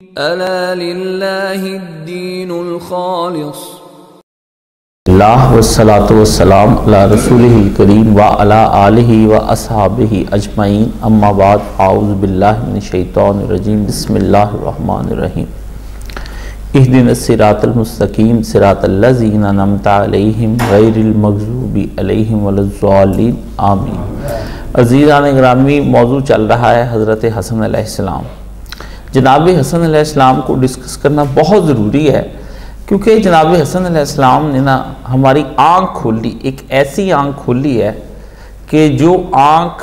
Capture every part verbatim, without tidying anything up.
अला लिल्लाहिद्दीनुल खालिस। अल्लाह वस्सलातु वस्सलाम अला रसूलिहिल करीम व अला आलिहि व अस्हाबिहि अजमईन, अम्मा बाद, आऊज़ु बिल्लाहि मिनश शैतानिर रजीम, बिस्मिल्लाहिर रहमानिर रहीम। इहदिनस सिरातल मुस्तकीम सिरातल्लज़ीना अनअमता अलैहिम गैरिल मग़ज़ूबि अलैहिम वलज़्ज़ालिन, आमीन। अज़ीज़ान गिरामी, मौजू चल रहा है हज़रत हसन अलैहिस्सलाम। जनाब हसन अलैहिस्सलाम को डिस्कस करना बहुत ज़रूरी है, क्योंकि जनाब हसन अलैहिस्सलाम ने ना हमारी आँख खोली, एक ऐसी आँख खोली है कि जो आँख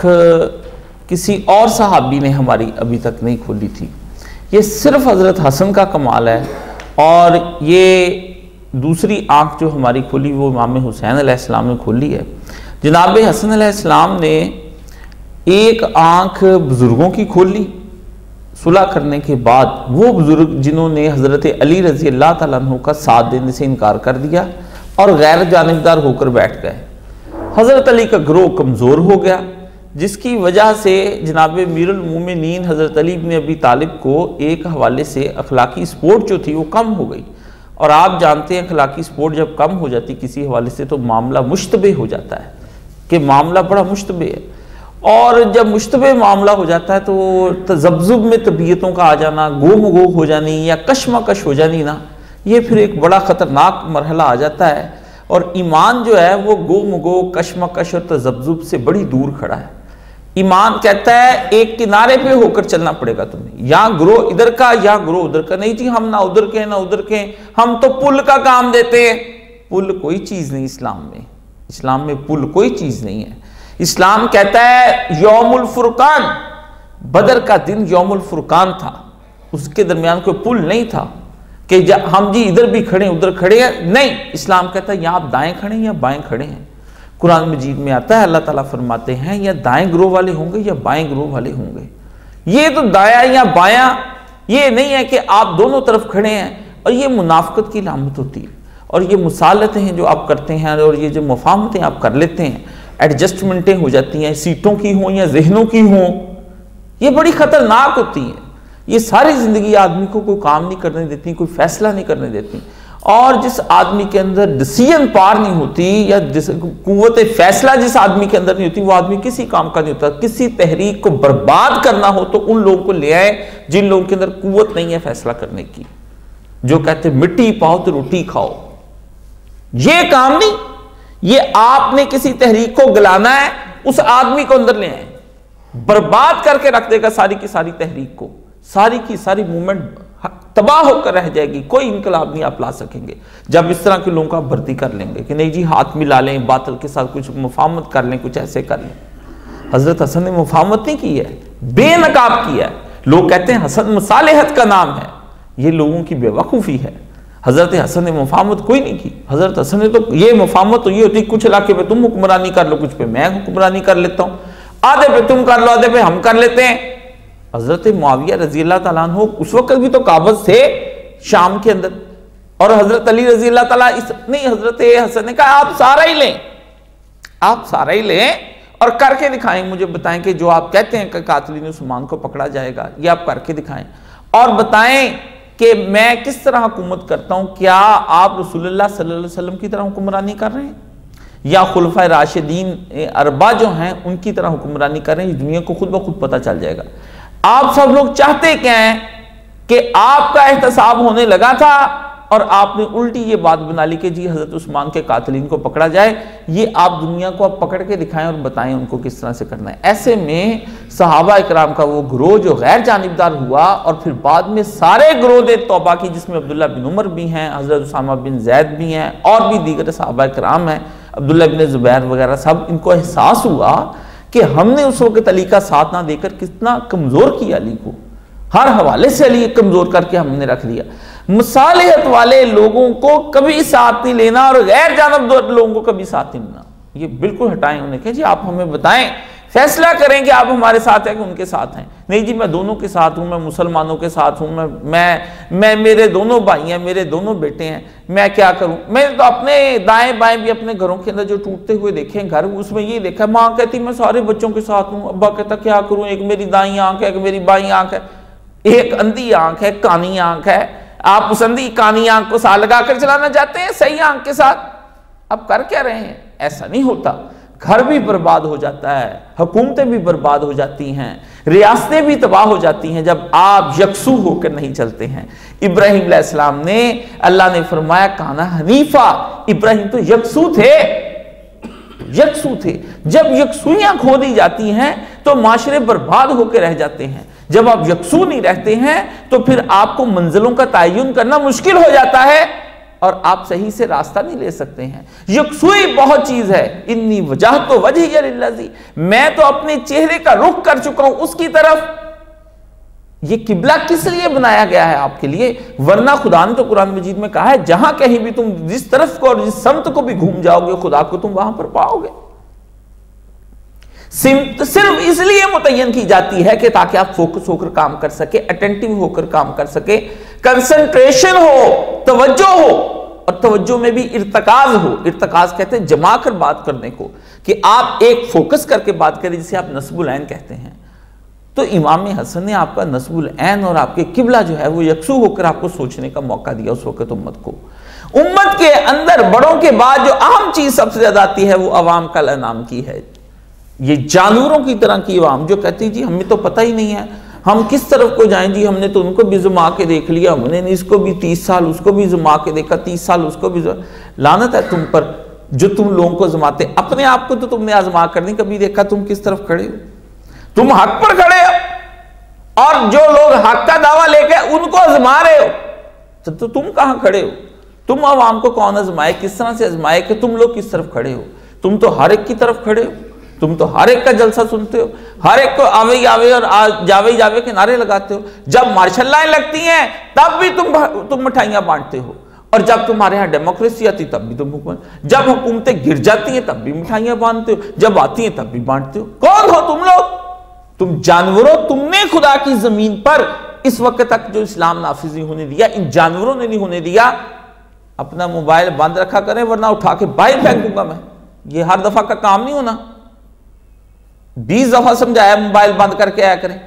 किसी और सहाबी ने हमारी अभी तक नहीं खोली थी। ये सिर्फ हज़रत हसन का कमाल है। और ये दूसरी आँख जो हमारी खोली वो इमाम हुसैन अलैहिस्सलाम ने खोली है। जनाब हसन अलैहिस्सलाम ने एक आँख बुज़ुर्गों की खोली सुलह करने के बाद, वो बुजुर्ग जिन्होंने हज़रत अली रज़ी अल्लाह तआला अन्हु का साथ देने से इनकार कर दिया और गैर जानिबदार होकर बैठ गए। हज़रत अली का ग्रोह कमज़ोर हो गया, जिसकी वजह से जनाब अमीरुल मोमिनीन हज़रत अली इब्न अबी तालिब को एक हवाले से अखलाकी सपोर्ट जो थी वो कम हो गई। और आप जानते हैं अखलाकी सपोर्ट जब कम हो जाती किसी हवाले से तो मामला मुश्तबे हो जाता है, कि मामला बड़ा मुश्तबे है। और जब मुश्तबे मामला हो जाता है तो तज़ब्ज़ुब में तबीयतों का आ जाना, गोम गो हो जानी या कशमकश हो जानी ना, ये फिर एक बड़ा ख़तरनाक मरहला आ जाता है। और ईमान जो है वो गोम गो कशमकश और तज़ब्ज़ुब से बड़ी दूर खड़ा है। ईमान कहता है एक किनारे पे होकर चलना पड़ेगा तुम्हें, या ग्रो इधर का या ग्रो उधर का। नहीं जी, हम ना उधर के ना उधर के, हम तो पुल का काम देते हैं। पुल कोई चीज़ नहीं इस्लाम में, इस्लाम में पुल कोई चीज़ नहीं है। इस्लाम कहता है यौमुल फुरकान, बदर का दिन यौमुल फुरकान था, उसके दरमियान कोई पुल नहीं था कि हम जी इधर भी खड़े उधर खड़े हैं। नहीं, इस्लाम कहता है या आप दाएं खड़े हैं या बाएं खड़े हैं। कुरान मजीद में आता है, अल्लाह ताला फरमाते हैं या दाएं ग्रोह वाले होंगे या बाएं ग्रोह वाले होंगे। ये तो दाया या बायां ये नहीं है कि आप दोनों तरफ खड़े हैं। और ये मुनाफिकत की लामत होती है। और ये मुसालतें हैं जो आप करते हैं, और ये जो मुफाहमतें आप कर लेते हैं, एडजस्टमेंटें हो जाती हैं, सीटों की हों या जहनों की हों, ये बड़ी ख़तरनाक होती हैं। ये सारी ज़िंदगी आदमी को कोई काम नहीं करने देती, कोई फैसला नहीं करने देती। और जिस आदमी के अंदर डिसीजन पार नहीं होती या कुव्वत फैसला जिस आदमी के अंदर नहीं होती, वो आदमी किसी काम का नहीं होता। किसी तहरीक को बर्बाद करना हो तो उन लोगों को ले आए जिन लोगों के अंदर कुव्वत नहीं है फैसला करने की, जो कहते मिट्टी पाओ तो रोटी खाओ। ये काम नहीं, ये आपने किसी तहरीक को गलाना है, उस आदमी को अंदर ले आए, बर्बाद करके रख देगा सारी की सारी तहरीक को, सारी की सारी मूवमेंट तबाह होकर रह जाएगी। कोई इनकलाब नहीं आप ला सकेंगे जब इस तरह के लोगों का भर्ती कर लेंगे कि नहीं जी हाथ मिला लें, बातिल के साथ कुछ मुफाहमत कर लें, कुछ ऐसे कर लें। हजरत हसन ने मुफाहमत नहीं की है, बेनकाब किया है। लोग कहते हैं हसन मुसालिहत का नाम है, ये लोगों की बेवकूफ़ी है। हज़रत हसन ने मुफाहमत कोई नहीं की। हज़रत हसन ने तो ये मुफाहमत तो ये होती कुछ इलाके पे तुम हुक्मरानी कर लो, कुछ पे मैं हुक्मरानी कर लेता हूँ, आधे पे तुम कर लो आधे पे हम कर लेते हैं। हज़रत मुआविया रज़ी अल्लाह तआला अन्हु उस वक्त भी तो काबज़ थे शाम के अंदर, और हज़रत अली रज़ी अल्लाह तआला इस नहीं, हज़रत हसन ने कहा आप सारा ही लें, आप सारा ही लें और करके दिखाएं, मुझे बताएं कि जो आप कहते हैं कि कातिलीन उस्मान को पकड़ा जाएगा, ये आप करके दिखाएं और बताएं कि मैं किस तरह हुकूमत करता हूं। क्या आप रसूलुल्लाह सल्लल्लाहु अलैहि वसल्लम की तरह हुक्मरानी कर रहे हैं या खुलफाए राशिदीन अरबा जो हैं उनकी तरह हुक्मरानी कर रहे हैं? दुनिया को खुद ब खुद पता चल जाएगा। आप सब लोग चाहते क्या हैं कि आपका एहतसाब होने लगा था और आपने उल्टी ये बात बना ली कि जी हज़रत उस्मान के कातिलीन को पकड़ा जाए। ये आप दुनिया को आप पकड़ के दिखाएं और बताएं उनको किस तरह से करना है। ऐसे में सहाबा इकराम का वो ग्रोह जो गैर जानिबदार हुआ और फिर बाद में सारे ग्रोह ने तौबा की, जिसमें अब्दुल्ला बिन उमर भी हैं, हज़रत उसामा बिन जैद भी हैं और भी दीगर सहाबा इकराम हैं, अब्दुल्ला बिन ज़ुबैर वगैरह सब। इनको एहसास हुआ कि हमने उस वक्त अली का साथ ना देकर कितना कमज़ोर किया, अली को हर हवाले से अली कमज़ोर करके हमने रख लिया। मुसालिहत वाले लोगों को कभी साथ नहीं लेना और गैर जानबदार लोगों को कभी साथ नहीं लेना, ये बिल्कुल हटाएं। उन्हें कहें जी आप हमें बताएं, फैसला करें कि आप हमारे साथ हैं कि उनके साथ हैं। नहीं जी मैं दोनों के साथ हूं, मैं मुसलमानों के साथ हूं, मैं मैं मैं मेरे दोनों भाई हैं, मेरे दोनों बेटे हैं, मैं क्या करूं। मैं तो अपने दाएं बाएं भी अपने घरों के अंदर जो टूटते हुए देखे हैं घर, उसमें ये देखा माँ कहती मैं सारे बच्चों के साथ हूँ, अब्बा कहता क्या करूँ, एक मेरी दाई आंख है एक मेरी बाई आंख है। एक अंधी आंख है, कानी आंख है, आप उस अंधी कानी आंख को साथ लगाकर चलाना चाहते हैं सही आंख के साथ। अब कर क्या रहे हैं? ऐसा नहीं होता। घर भी बर्बाद हो जाता है, हुकूमतें भी बर्बाद हो जाती हैं, रियासतें भी तबाह हो जाती हैं जब आप यकसू होकर नहीं चलते हैं। इब्राहिम अलैहिस्सलाम ने, अल्लाह ने फरमाया काना हनीफा, इब्राहिम तो यकसू थे, यकसू थे। जब यकसूइयां खो दी जाती हैं तो माशरे बर्बाद होकर रह जाते हैं। जब आप यकसू नहीं रहते हैं तो फिर आपको मंजिलों का तयन करना मुश्किल हो जाता है और आप सही से रास्ता नहीं ले सकते हैं। यकसुई बहुत चीज है। इन्नी वजह तो वजह लिल्लज़ी, मैं तो अपने चेहरे का रुख कर चुका हूं उसकी तरफ। ये किबला किस लिए बनाया गया है? आपके लिए। वरना खुदा ने तो कुरान मजीद में कहा है जहां कहीं भी तुम जिस तरफ को और जिस समत को भी घूम जाओगे खुदा को तुम वहां पर पाओगे। सिर्फ इसलिए मुतय्यन की जाती है कि ताकि आप फोकस होकर काम कर सके, अटेंटिव होकर काम कर सके, कंसंट्रेशन हो, तवज्जो हो, और तवज्जो में भी इर्तकाज हो। इर्तकाज कहते हैं जमा कर बात करने को, कि आप एक फोकस करके बात करें, जिसे आप नस्बुल ऐन कहते हैं। तो इमाम हसन ने आपका नस्बुल ऐन और आपके किबला जो है वो यकसू होकर आपको सोचने का मौका दिया उस वक्त उम्मत को। उम्मत के अंदर बड़ों के बाद जो अहम चीज सबसे ज्यादा आती है वो अवाम कल अनाम की है। ये जानवरों की तरह की अवाम जो कहती जी हमें तो पता ही नहीं है हम किस तरफ को जाएं जी, हमने तो उनको भी जुमा के देख लिया, हमने इसको भी तीस साल उसको भी जुमा के देखा, तीस साल उसको भी। लानत है तुम पर जो तुम लोगों को जमाते, अपने आप को तो तुमने आजमा कर नहीं कभी देखा तुम किस तरफ खड़े हो। तुम हक पर खड़े हो और जो लोग हक का दावा लेके उनको आजमा रहे हो, तो, तो तुम कहां खड़े हो? तुम आवाम को कौन आजमाए, किस तरह से आजमाए कि तुम लोग किस तरफ खड़े हो? तुम तो हर एक की तरफ खड़े हो, तुम तो हर एक का जलसा सुनते हो, हर एक को आवे आवे और आ, जावे जावे के नारे लगाते हो। जब मार्शल लगती हैं तब भी तुम तुम मिठाइयां बांटते हो, और जब तुम्हारे यहाँ डेमोक्रेसी आती तब भी तुम हुकूमत, जब हुकूमतें गिर जाती हैं तब भी मिठाइयां बांटते हो, जब आती हैं तब भी बांटते हो। कौन हो तुम लोग? तुम जानवरों, तुमने खुदा की जमीन पर इस वक्त तक जो इस्लाम नाफिज नहीं होने दिया, इन जानवरों ने नहीं होने दिया। अपना मोबाइल बंद रखा करें वरना उठा के बाहर फेंक दूंगा मैं। ये हर दफा का काम नहीं होना। बीस दफा समझाया मोबाइल बंद करके आया करें।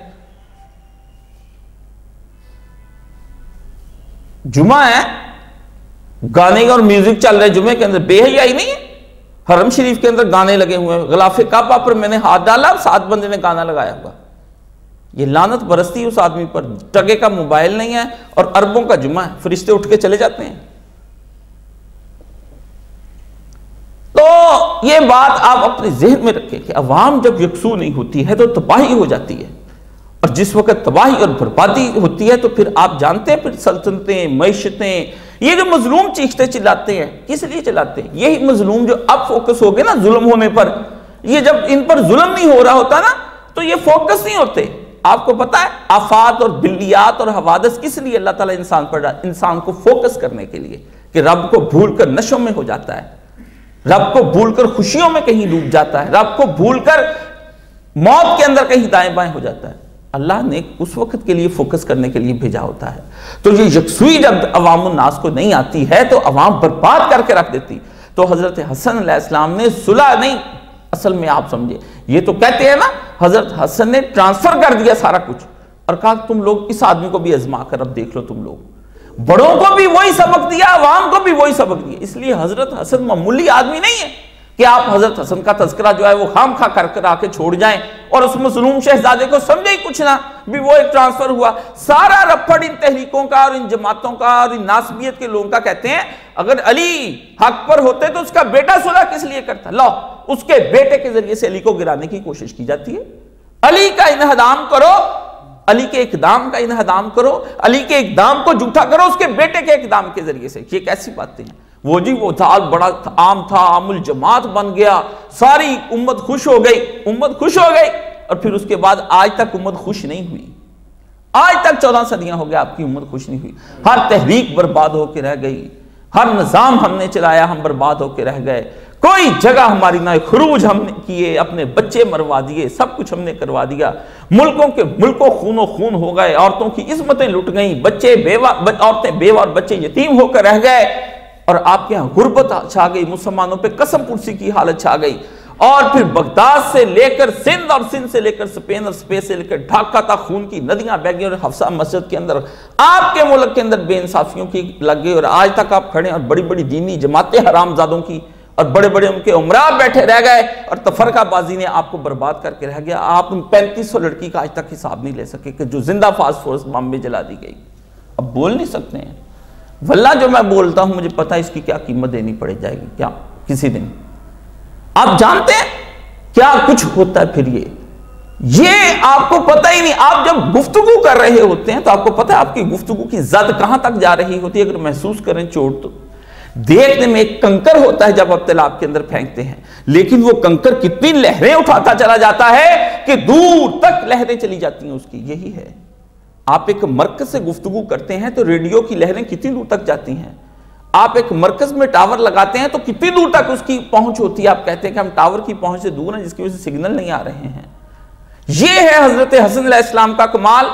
जुमा है, गाने और म्यूजिक चल रहे जुमे के अंदर, बेहयाई नहीं है। हरम शरीफ के अंदर गाने लगे हुए हैं, गलाफे काबा पर मैंने हाथ डाला, सात बंदे ने गाना लगाया हुआ। ये लानत बरसती उस आदमी पर, टके का मोबाइल नहीं है और अरबों का जुमा है, फरिश्ते उठ के चले जाते हैं। तो ये बात आप अपने जहन में रखें कि अवाम जब यकसू नहीं होती है तो तबाही हो जाती है, और जिस वक्त तबाही और बर्बादी होती है तो फिर आप जानते हैं फिर सल्तनतें, मैशतें, ये जो मजलूम चीखते चिल्लाते हैं किस लिए चिल्लाते हैं? यही मजलूम जो अब फोकस हो गए ना जुल्म होने पर, ये जब इन पर जुल्म नहीं हो रहा होता ना तो ये फोकस नहीं होते। आपको पता है आफात और बिल्लियात और हवादस किस लिए अल्लाह ताला इंसान पर, इंसान को फोकस करने के लिए, कि रब को भूलकर नशों में हो जाता है, रब को भूलकर खुशियों में कहीं डूब जाता है, रब को भूलकर मौत के अंदर कहीं दाएं बाएं हो जाता है। अल्लाह ने उस वक्त के लिए फोकस करने के लिए भेजा होता है। तो ये यकसुई जब अवामुन नास को नहीं आती है तो अवाम बर्बाद करके रख देती। तो हजरत हसन अलैहिस्सलाम ने सुलह नहीं, असल में आप समझे, ये तो कहते हैं ना हजरत हसन ने ट्रांसफर कर दिया सारा कुछ और कहा तुम लोग इस आदमी को भी आजमा कर अब देख लो, तुम लोग बड़ों को भी वही सबक दिया, अवाम को भी वही सबक दिया। इसलिए हजरत हसन मामूली आदमी नहीं है कि आप हजरत हसन का तस्करा जो है वो खाम खा कर कर आके छोड़ जाएं और उस मजलूम शहजादे को समझे ही कुछ ना, भी वो एक ट्रांसफर हुआ। सारा रफड़ इन तहरीकों का और इन जमातों का और इन नासबियत के लोगों का कहते हैं अगर अली हक पर होते तो उसका बेटा सुलह किस लिए करता? लो, उसके बेटे के जरिए से अली को गिराने की कोशिश की जाती है। अली का इन्हदाम करो, अली के इकदाम का इन्हदाम करो, अली के इकदाम को झूठा करो उसके बेटे के इकदाम के जरिए से। ये कैसी बातें हैं? वो जी वो था बड़ा आम था, आमुल जमात बन गया, सारी उम्मत खुश हो गई, उम्मत खुश हो गई, और फिर उसके बाद आज तक उम्मत खुश नहीं हुई। आज तक चौदह सदियां हो गए आपकी उम्मत खुश नहीं हुई। हर तहरीक बर्बाद होकर रह गई, हर निजाम हमने चलाया हम बर्बाद होकर रह गए, कोई जगह हमारी ना, खरूज हमने किए, अपने बच्चे मरवा दिए, सब कुछ हमने करवा दिया। मुल्कों के मुल्कों खूनो खून हो गए, औरतों की इस्मतें लुट गई, बच्चे बेवा, औरतें बेवा और बच्चे यतीम होकर रह गए, और आपके यहां गुर्बत छा गई, मुसलमानों पे कसम पुरसी की हालत छा गई, और फिर बगदाद से लेकर सिंध और सिंध से लेकर स्पेन और स्पेन से लेकर ढाका तक खून की नदियां बह गई और हफ्सा मस्जिद के अंदर आपके मुल्क के अंदर बेइंसाफियों की लग गई और आज तक आप खड़े और बड़ी बड़ी दीनी जमातें हरामजादों की और बड़े बड़े उनके उमरा बैठे रह गए और तफरकाबाजी ने आपको बर्बाद करके रह गया। आप पैंतीस सौ लड़की का आज तक हिसाब नहीं ले सके कि जो जिंदा फास्ट फोर्स बम में जला दी गई। अब बोल नहीं सकते हैं। वल्लाह जो मैं बोलता हूं मुझे पता है इसकी क्या कीमत देनी पड़ जाएगी क्या किसी दिन। आप जानते हैं क्या कुछ होता है फिर ये ये आपको पता ही नहीं। आप जब गुफ्तगू कर रहे होते हैं तो आपको पता है आपकी गुफ्तगू की जद कहां तक जा रही होती है। अगर महसूस करें चोट तो देखने में एक कंकर होता है जब आप तालाब के अंदर फेंकते हैं, लेकिन वो कंकर कितनी लहरें उठाता चला जाता है कि दूर तक लहरें चली जाती हैं उसकी। यही है, आप एक मरकज से गुफ्तगू करते हैं तो रेडियो की लहरें कितनी दूर तक जाती हैं। आप एक मरकज में टावर लगाते हैं तो कितनी दूर तक उसकी पहुंच होती है। आप कहते हैं कि हम टावर की पहुंच से दूर हैं जिसकी वजह से सिग्नल नहीं आ रहे हैं। यह है हजरत हसन अलैहिस्सलाम का कमाल।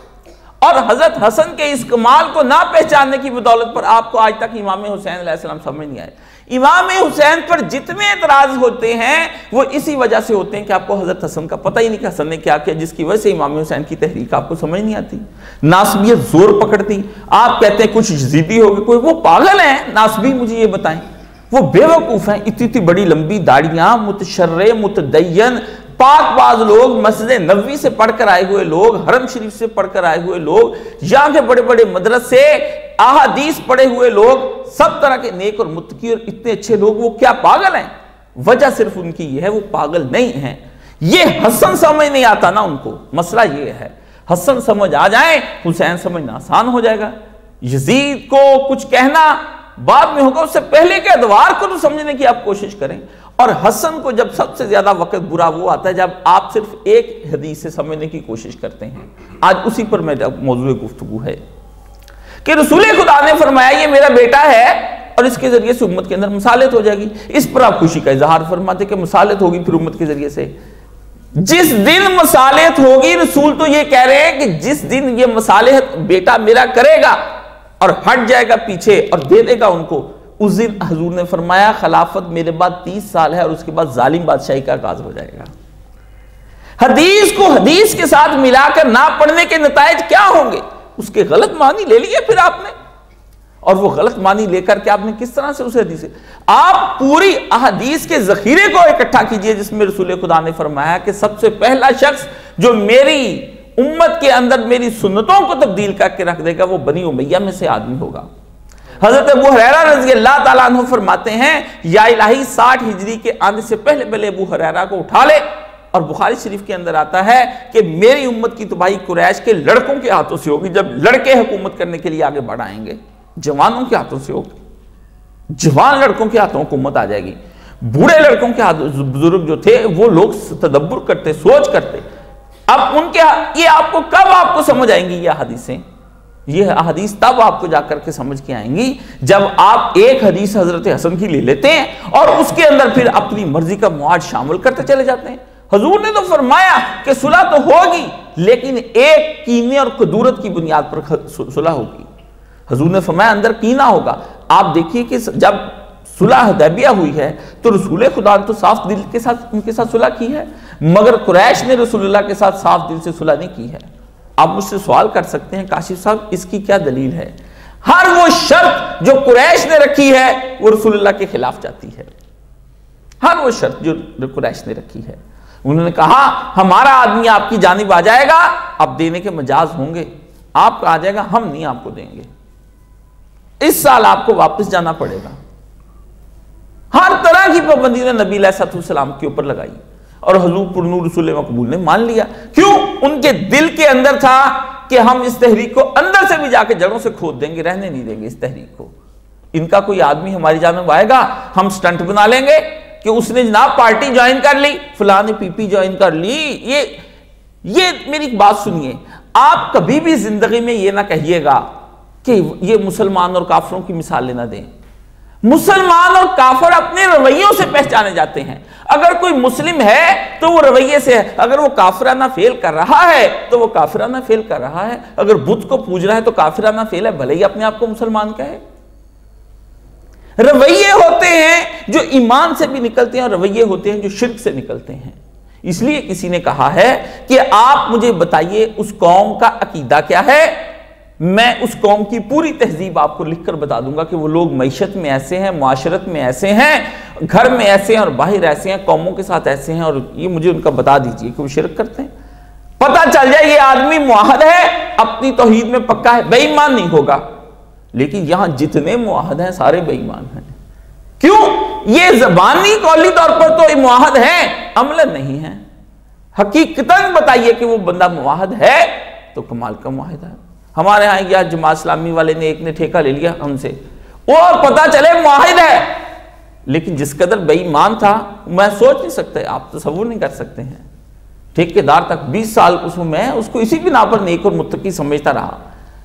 और हजरत हसन के इस कमाल को ना पहचानने की बदौलत पर आपको आज तक इमाम हुसैन अलैहिस्सलाम समझ नहीं आए। इमाम हुसैन पर जितने एतराज होते हैं वो इसी वजह से होते हैं कि आपको हजरत हसन का पता ही नहीं कि हसन ने क्या किया, जिसकी वजह से इमाम हुसैन की तहरीक आपको समझ नहीं आती। नासबियत जोर पकड़ती। आप कहते हैं कुछ जिद्दी हो गए, कोई वो पागल है नासबी, मुझे ये बताएं। वो बेवकूफ हैं। इतनी इतनी बड़ी लंबी दाढ़ियां, मुतशर्रे मुतदय्यन पाकबाज लोग, मस्जिद नबवी से पढ़कर आए हुए लोग, हरम शरीफ से पढ़कर आए हुए लोग, यहाँ के बड़े बड़े मदरसे अहादीस पढ़े हुए लोग, सब तरह के नेक और मुत्तकी और इतने अच्छे लोग, वो क्या पागल हैं? वजह सिर्फ उनकी ये है वो पागल नहीं है। ये हसन समझ नहीं आता ना उनको। मसला ये है हसन समझ आ जाए हुसैन समझना आसान हो जाएगा। यजीद को कुछ कहना बाद में होगा, उससे पहले के अदवार को तो समझने की आप कोशिश करें। और हसन को जब सबसे ज्यादा वक्त बुरा वो आता है जब आप सिर्फ एक हदीस से समझने की कोशिश करते हैं। आज उसी पर मेरा मौजूद गुफ्तगू है कि रसूल खुदा ने फरमाया ये मेरा बेटा है और इसके जरिए से उम्मत के अंदर मसालत हो जाएगी। इस पर आप खुशी का इजहार फरमाते कि मसालत होगी फिर उम्मत के जरिए से। जिस दिन मसालत होगी, रसूल तो ये कह रहे हैं कि जिस दिन ये मसालत बेटा मेरा करेगा और हट जाएगा पीछे और दे देगा उनको, उस दिन हजूर ने फरमाया खिलाफत मेरे बाद तीस साल है और उसके बाद जालिम बादशाही का आगाज हो जाएगा। हदीस को हदीस के साथ मिलाकर ना पढ़ने के नतायज क्या होंगे? उसके गलत मानी ले लिए फिर आपने, और वो गलत मानी लेकर के आपने किस तरह से उसे हदीस से आप पूरी अहदीस के जखीरे को इकट्ठा कीजिए जिसमें रसूल खुदा ने फरमाया कि सबसे पहला शख्स जो मेरी उम्मत के अंदर मेरी सुन्नतों को तब्दील करके रख देगा वो बनी उमैया में से आदमी होगा। हजरत अबू हुरैरा रज़ी अल्लाह ताला अन्हु फरमाते हैं या इलाही साठ हिजरी के आने से पहले पहले अबू हुरैरा को उठा ले। और बुखारी शरीफ के अंदर आता है कि मेरी उम्मत की तबाही कुरैश के लड़कों के हाथों से होगी। जब लड़के हुकूमत करने के लिए आगे बढ़ आएंगे, जवानों के हाथों से होगी। जवान लड़कों के हाथों हुकूमत आ जाएगी। बूढ़े लड़कों के हाथों बुजुर्ग जो थे वो लोग तदब्बुर करते, सोच करते। अब उनके ये आपको कब आपको समझ आएंगी ये हदीसें? ये हदीस तब आपको जाकर के समझ के आएंगी जब आप एक हदीस हजरत हसन की ले लेते हैं और उसके अंदर फिर अपनी मर्जी का मुआद शामिल करते चले जाते हैं। हजूर ने तो फरमाया कि सुलह तो होगी लेकिन एक कीने और कदूरत की बुनियाद पर सुलह होगी। हजूर ने फरमाया अंदर कीना होगा। आप देखिए कि जब सुलह हुदैबिया हुई है तो रसूल खुदा ने तो साफ दिल के साथ उनके साथ सुलह की है, मगर कुरैश ने रसूलुल्लाह के साथ साफ दिल से सुलह नहीं की है। आप मुझसे सवाल कर सकते हैं काशिफ साहब इसकी क्या दलील है? हर वो शर्त जो कुरैश ने रखी है वो रसूलुल्लाह के खिलाफ जाती है। हर वो शर्त जो कुरैश ने रखी है। उन्होंने कहा हमारा आदमी आपकी जानिब आ जाएगा, अब देने के मजाज होंगे, आपका आ जाएगा, हम नहीं आपको देंगे, इस साल आपको वापस जाना पड़ेगा। हर तरह की पाबंदी ने नबी अलैहिस्सलाम के ऊपर लगाई और हजूर पुरनूर रसूल मकबूल ने मान लिया। क्यों? उनके दिल के अंदर था कि हम इस तहरीक को अंदर से भी जाके जड़ों से खोद देंगे, रहने नहीं देंगे इस तहरीक को। इनका कोई आदमी हमारी जानिब आएगा, हम स्टंट बना लेंगे कि उसने जनाब पार्टी ज्वाइन कर ली, फलां ने पीपी ज्वाइन कर ली। ये ये मेरी बात सुनिए, आप कभी भी जिंदगी में ये ना कहिएगा कि ये मुसलमान और काफिरों की मिसाल लेना दें। मुसलमान और काफिर अपने रवैयों से पहचाने जाते हैं। अगर कोई मुस्लिम है तो वो रवैये से है, अगर वो काफिराना फेल कर रहा है तो वो काफिराना फेल कर रहा है। अगर बुत को पूज रहा है तो काफिराना फेल है, भले ही अपने आप को मुसलमान कहे। रवैये होते हैं जो ईमान से भी निकलते हैं और रवैये होते हैं जो शिर्क से निकलते हैं। इसलिए किसी ने कहा है कि आप मुझे बताइए उस कौम का अकीदा क्या है, मैं उस कौम की पूरी तहजीब आपको लिखकर बता दूंगा कि वो लोग मईशत में ऐसे हैं, मुआशरत में ऐसे हैं, घर में ऐसे हैं और बाहर ऐसे हैं, कौमों के साथ ऐसे हैं, और ये मुझे उनका बता दीजिए कि वो शिरक करते हैं। पता चल जाए ये आदमी मुआहद है, अपनी तौहीद में पक्का है, बेईमान नहीं होगा। लेकिन यहां जितने मुआहद हैं सारे बेईमान हैं। क्यों? ये जबानी कौली तौर पर तो मुआहद है, अमलन नहीं है। हकीकतन बताइए कि वो बंदा मुआहद है तो कमाल का मुआहद है। हमारे यहाँ या जमात इस्लामी वाले ने एक ने ठेका ले लिया हमसे, और पता चले मुआहिद है, लेकिन जिस कदर बेईमान था मैं सोच नहीं सकते, आप तसव्वुर नहीं कर सकते हैं। ठेकेदार तक बीस साल उसमें मैं उसको इसी बिना पर नेक और मुत्तकी समझता रहा।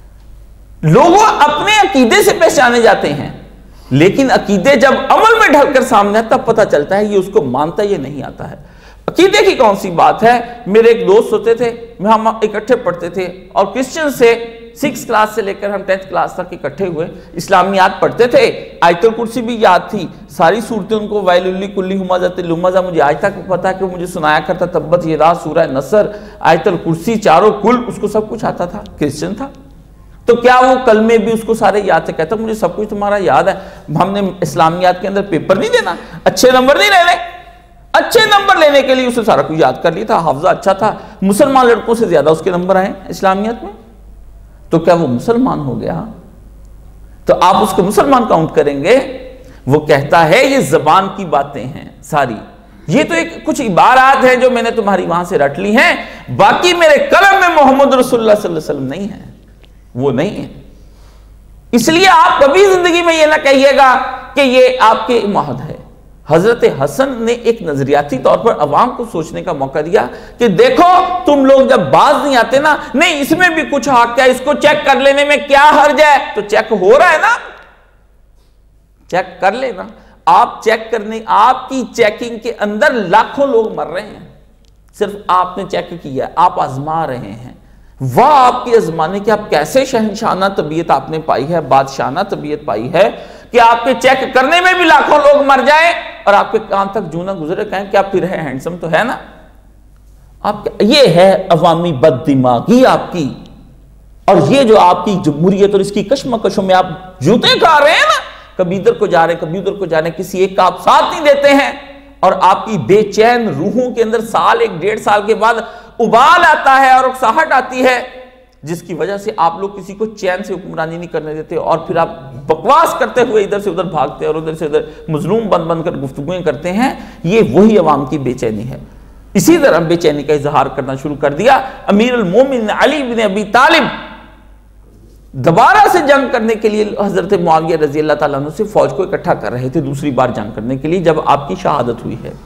लोगों अपने अकीदे से पहचाने जाते हैं, लेकिन अकीदे जब अमल में ढलकर सामने आता तब पता चलता है ये उसको मानता ये नहीं आता है। अकीदे की कौन सी बात है? मेरे एक दोस्त होते थे, हम इकट्ठे पढ़ते थे और क्रिश्चियन से सिक्स क्लास से लेकर हम टेंथ क्लास तक इकट्ठे हुए, इस्लामियात पढ़ते थे। आयतुल कुर्सी भी याद थी, सारी सूरतें उनको, वैलुल्ली कुल्ली हुमाज़ातिल लुमाज़ा मुझे आज तक पता है कि मुझे सुनाया करता, तब्बत यदा, सूरह नसर, आयतुल कुर्सी, चारों कुल, उसको सब कुछ आता था। क्रिश्चियन था तो क्या वो कलमे भी उसको सारे याद थे? कहता मुझे सब कुछ तुम्हारा याद है, हमने इस्लामियात के अंदर पेपर नहीं देना, अच्छे नंबर नहीं लेने, अच्छे नंबर लेने के लिए उसे सारा कुछ याद कर लिया था, हाफजा अच्छा था, मुसलमान लड़कों से ज्यादा उसके नंबर आए इस्लामियत में। तो क्या वो मुसलमान हो गया? तो आप उसको मुसलमान काउंट करेंगे? वो कहता है ये जबान की बातें हैं सारी, ये तो एक कुछ इबारात हैं जो मैंने तुम्हारी वहां से रट ली हैं, बाकी मेरे कलम में मोहम्मद रसूलुल्लाह सल्लल्लाहु अलैहि वसल्लम नहीं है, वो नहीं है। इसलिए आप कभी जिंदगी में ये ना कहिएगा कि ये आपके मुआहद है। हजरत हसन ने एक नजरियाती तौर पर अवाम को सोचने का मौका दिया कि देखो तुम लोग जब बाज नहीं आते ना, नहीं इसमें भी कुछ हक है, इसको चेक कर लेने में क्या हर्ज है? तो चेक हो रहा है ना, चेक कर लेना। आप चेक करने, आपकी चेकिंग के अंदर लाखों लोग मर रहे हैं, सिर्फ आपने चेक किया, आप आजमा रहे हैं। वाह आपकी आजमाने की आप कैसे शहनशाना तबीयत आपने पाई है, बादशाहाना तबीयत पाई है कि आपके चेक करने में भी लाखों लोग मर जाए और आपके कान तक जूना गुजरे, कहें क्या फिर है, हैंडसम तो है ना आप। ये है अवामी बददिमागी आपकी, और ये जो आपकी जमहूरियत और इसकी कश्मकशों में आप जूते खा रहे हैं ना, कभी इधर को जा रहे कभी उधर को जा रहे, किसी एक का आप साथ नहीं देते हैं, और आपकी बेचैन रूहों के अंदर साल एक डेढ़ साल के बाद उबाल आता है और उकसाहट आती है, जिसकी वजह से आप लोग किसी को चैन से हुक्मरानी नहीं करने देते, और फिर आप बकवास करते हुए इधर से उधर भागते और उधर से उधर मजलूम बन बनकर गुफ्तगुएं करते हैं। ये वही अवाम की बेचैनी है। इसी तरह बेचैनी का इजहार करना शुरू कर दिया। अमीर अल मोमिन अली बिन अबी तालिब दोबारा से जंग करने के लिए हजरत मुआविया रजी अल्लाह ताला अन्हु से फौज को इकट्ठा कर रहे थे दूसरी बार जंग करने के लिए, जब आपकी शहादत हुई है।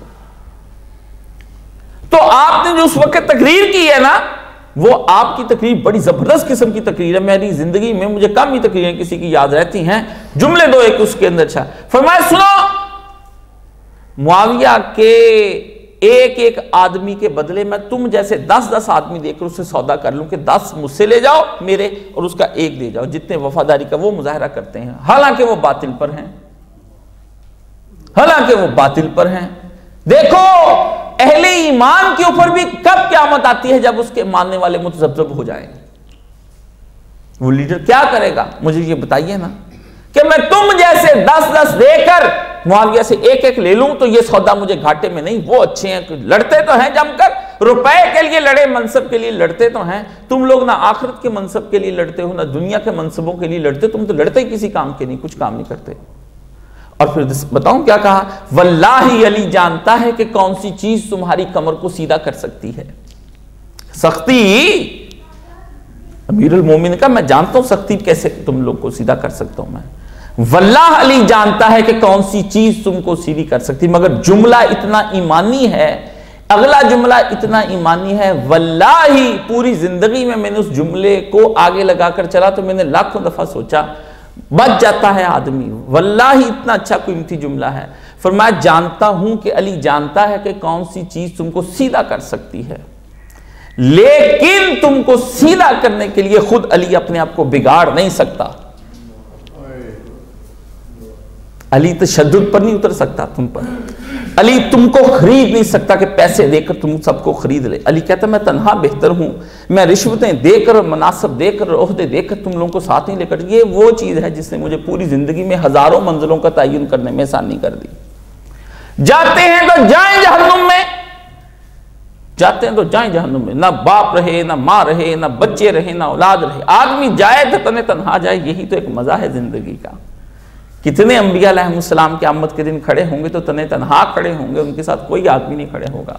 तो आपने जो उस वक्त तकरीर की है ना, वो आपकी तकरीर बड़ी जबरदस्त किस्म की तकरीर है। मेरी जिंदगी में मुझे कम ही तकरीरें किसी की याद रहती हैं। जुमले दो एक उसके अंदर अच्छा फरमाया, सुनो मुआविया के एक एक आदमी के बदले मैं तुम जैसे दस दस आदमी देकर उससे सौदा कर लूं कि दस मुझसे ले जाओ मेरे और उसका एक दे जाओ, जितने वफादारी का वो मुजाहरा करते हैं, हालांकि वो बातिल पर हैं, हालांकि वो बातिल पर हैं। देखो अहले ईमान के ऊपर भी कब क़यामत आती है, जब उसके मानने वाले मुतज़ब्ज़ब हो जाएं। वो लीडर क्या करेगा मुझे ये बताइए ना, कि मैं तुम जैसे दस दस देकर मुआविया से एक एक ले लूं तो ये सौदा मुझे घाटे में नहीं, वो अच्छे हैं, लड़ते तो हैं जमकर, रुपए के लिए लड़े, मनसब के लिए लड़ते तो हैं। तुम लोग ना आखिरत के मनसब के लिए लड़ते हो, ना दुनिया के मनसबों के लिए लड़ते, तुम तो लड़ते ही किसी काम के नहीं, कुछ काम नहीं करते। और फिर बताऊं क्या कहा, वल्लाही अली जानता है कि कौन सी चीज तुम्हारी कमर को सीधा कर सकती है। सख्ती, अमीरुल मोमिन का मैं जानता हूं सख्ती कैसे तुम लोग को सीधा कर सकता हूं मैं। वल्लाह अली जानता है कि कौन सी चीज तुमको सीधी कर सकती, मगर जुमला इतना ईमानी है, अगला जुमला इतना ईमानी है, वल्लाही पूरी जिंदगी में मैंने उस जुमले को आगे लगाकर चला तो मैंने लाखों दफा सोचा बच जाता है आदमी, वल्लाही इतना अच्छा कीमती जुमला है। फरमाया जानता हूं कि अली जानता है कि कौन सी चीज तुमको सीधा कर सकती है, लेकिन तुमको सीधा करने के लिए खुद अली अपने आप को बिगाड़ नहीं सकता। अली तशद्दुद पर नहीं उतर सकता तुम पर। अली तुमको खरीद नहीं सकता कि पैसे देकर तुम सबको खरीद ले। अली कहता मैं तन्हा बेहतर हूं, मैं रिश्वतें देकर, मनासब देकर, ओहदे देकर तुम लोगों को साथ नहीं लेकर। ये वो चीज है जिसने मुझे पूरी जिंदगी में हजारों मंजिलों का तयन करने में आसानी कर दी। जाते हैं तो जाएं जहन्नुम में, जाते हैं तो जाएं जहन्नुम में। ना बाप रहे, ना माँ रहे, ना बच्चे रहे, ना औलाद रहे। आदमी जाए तो तने तन्हा जाए, यही तो एक मजा है जिंदगी का। कितने अंबिया अलैहिस्सलाम के आमद के दिन खड़े होंगे तो तने तन्हा खड़े होंगे, उनके साथ कोई आदमी नहीं खड़े होगा।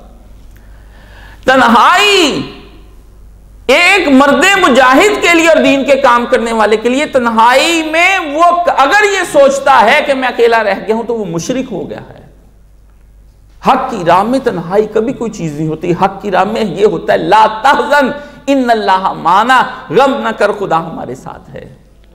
तन्हाई एक मर्दे मुजाहिद के लिए और दीन के काम करने वाले के लिए, तन्हाई में वो अगर ये सोचता है कि मैं अकेला रह गया हूं तो वो मुशरिक हो गया है। हक की राह में तन्हाई कभी कोई चीज नहीं होती। हक की राह में ये होता है ला तहज़न इन्नल्लाह माना, गम न कर खुदा हमारे साथ है।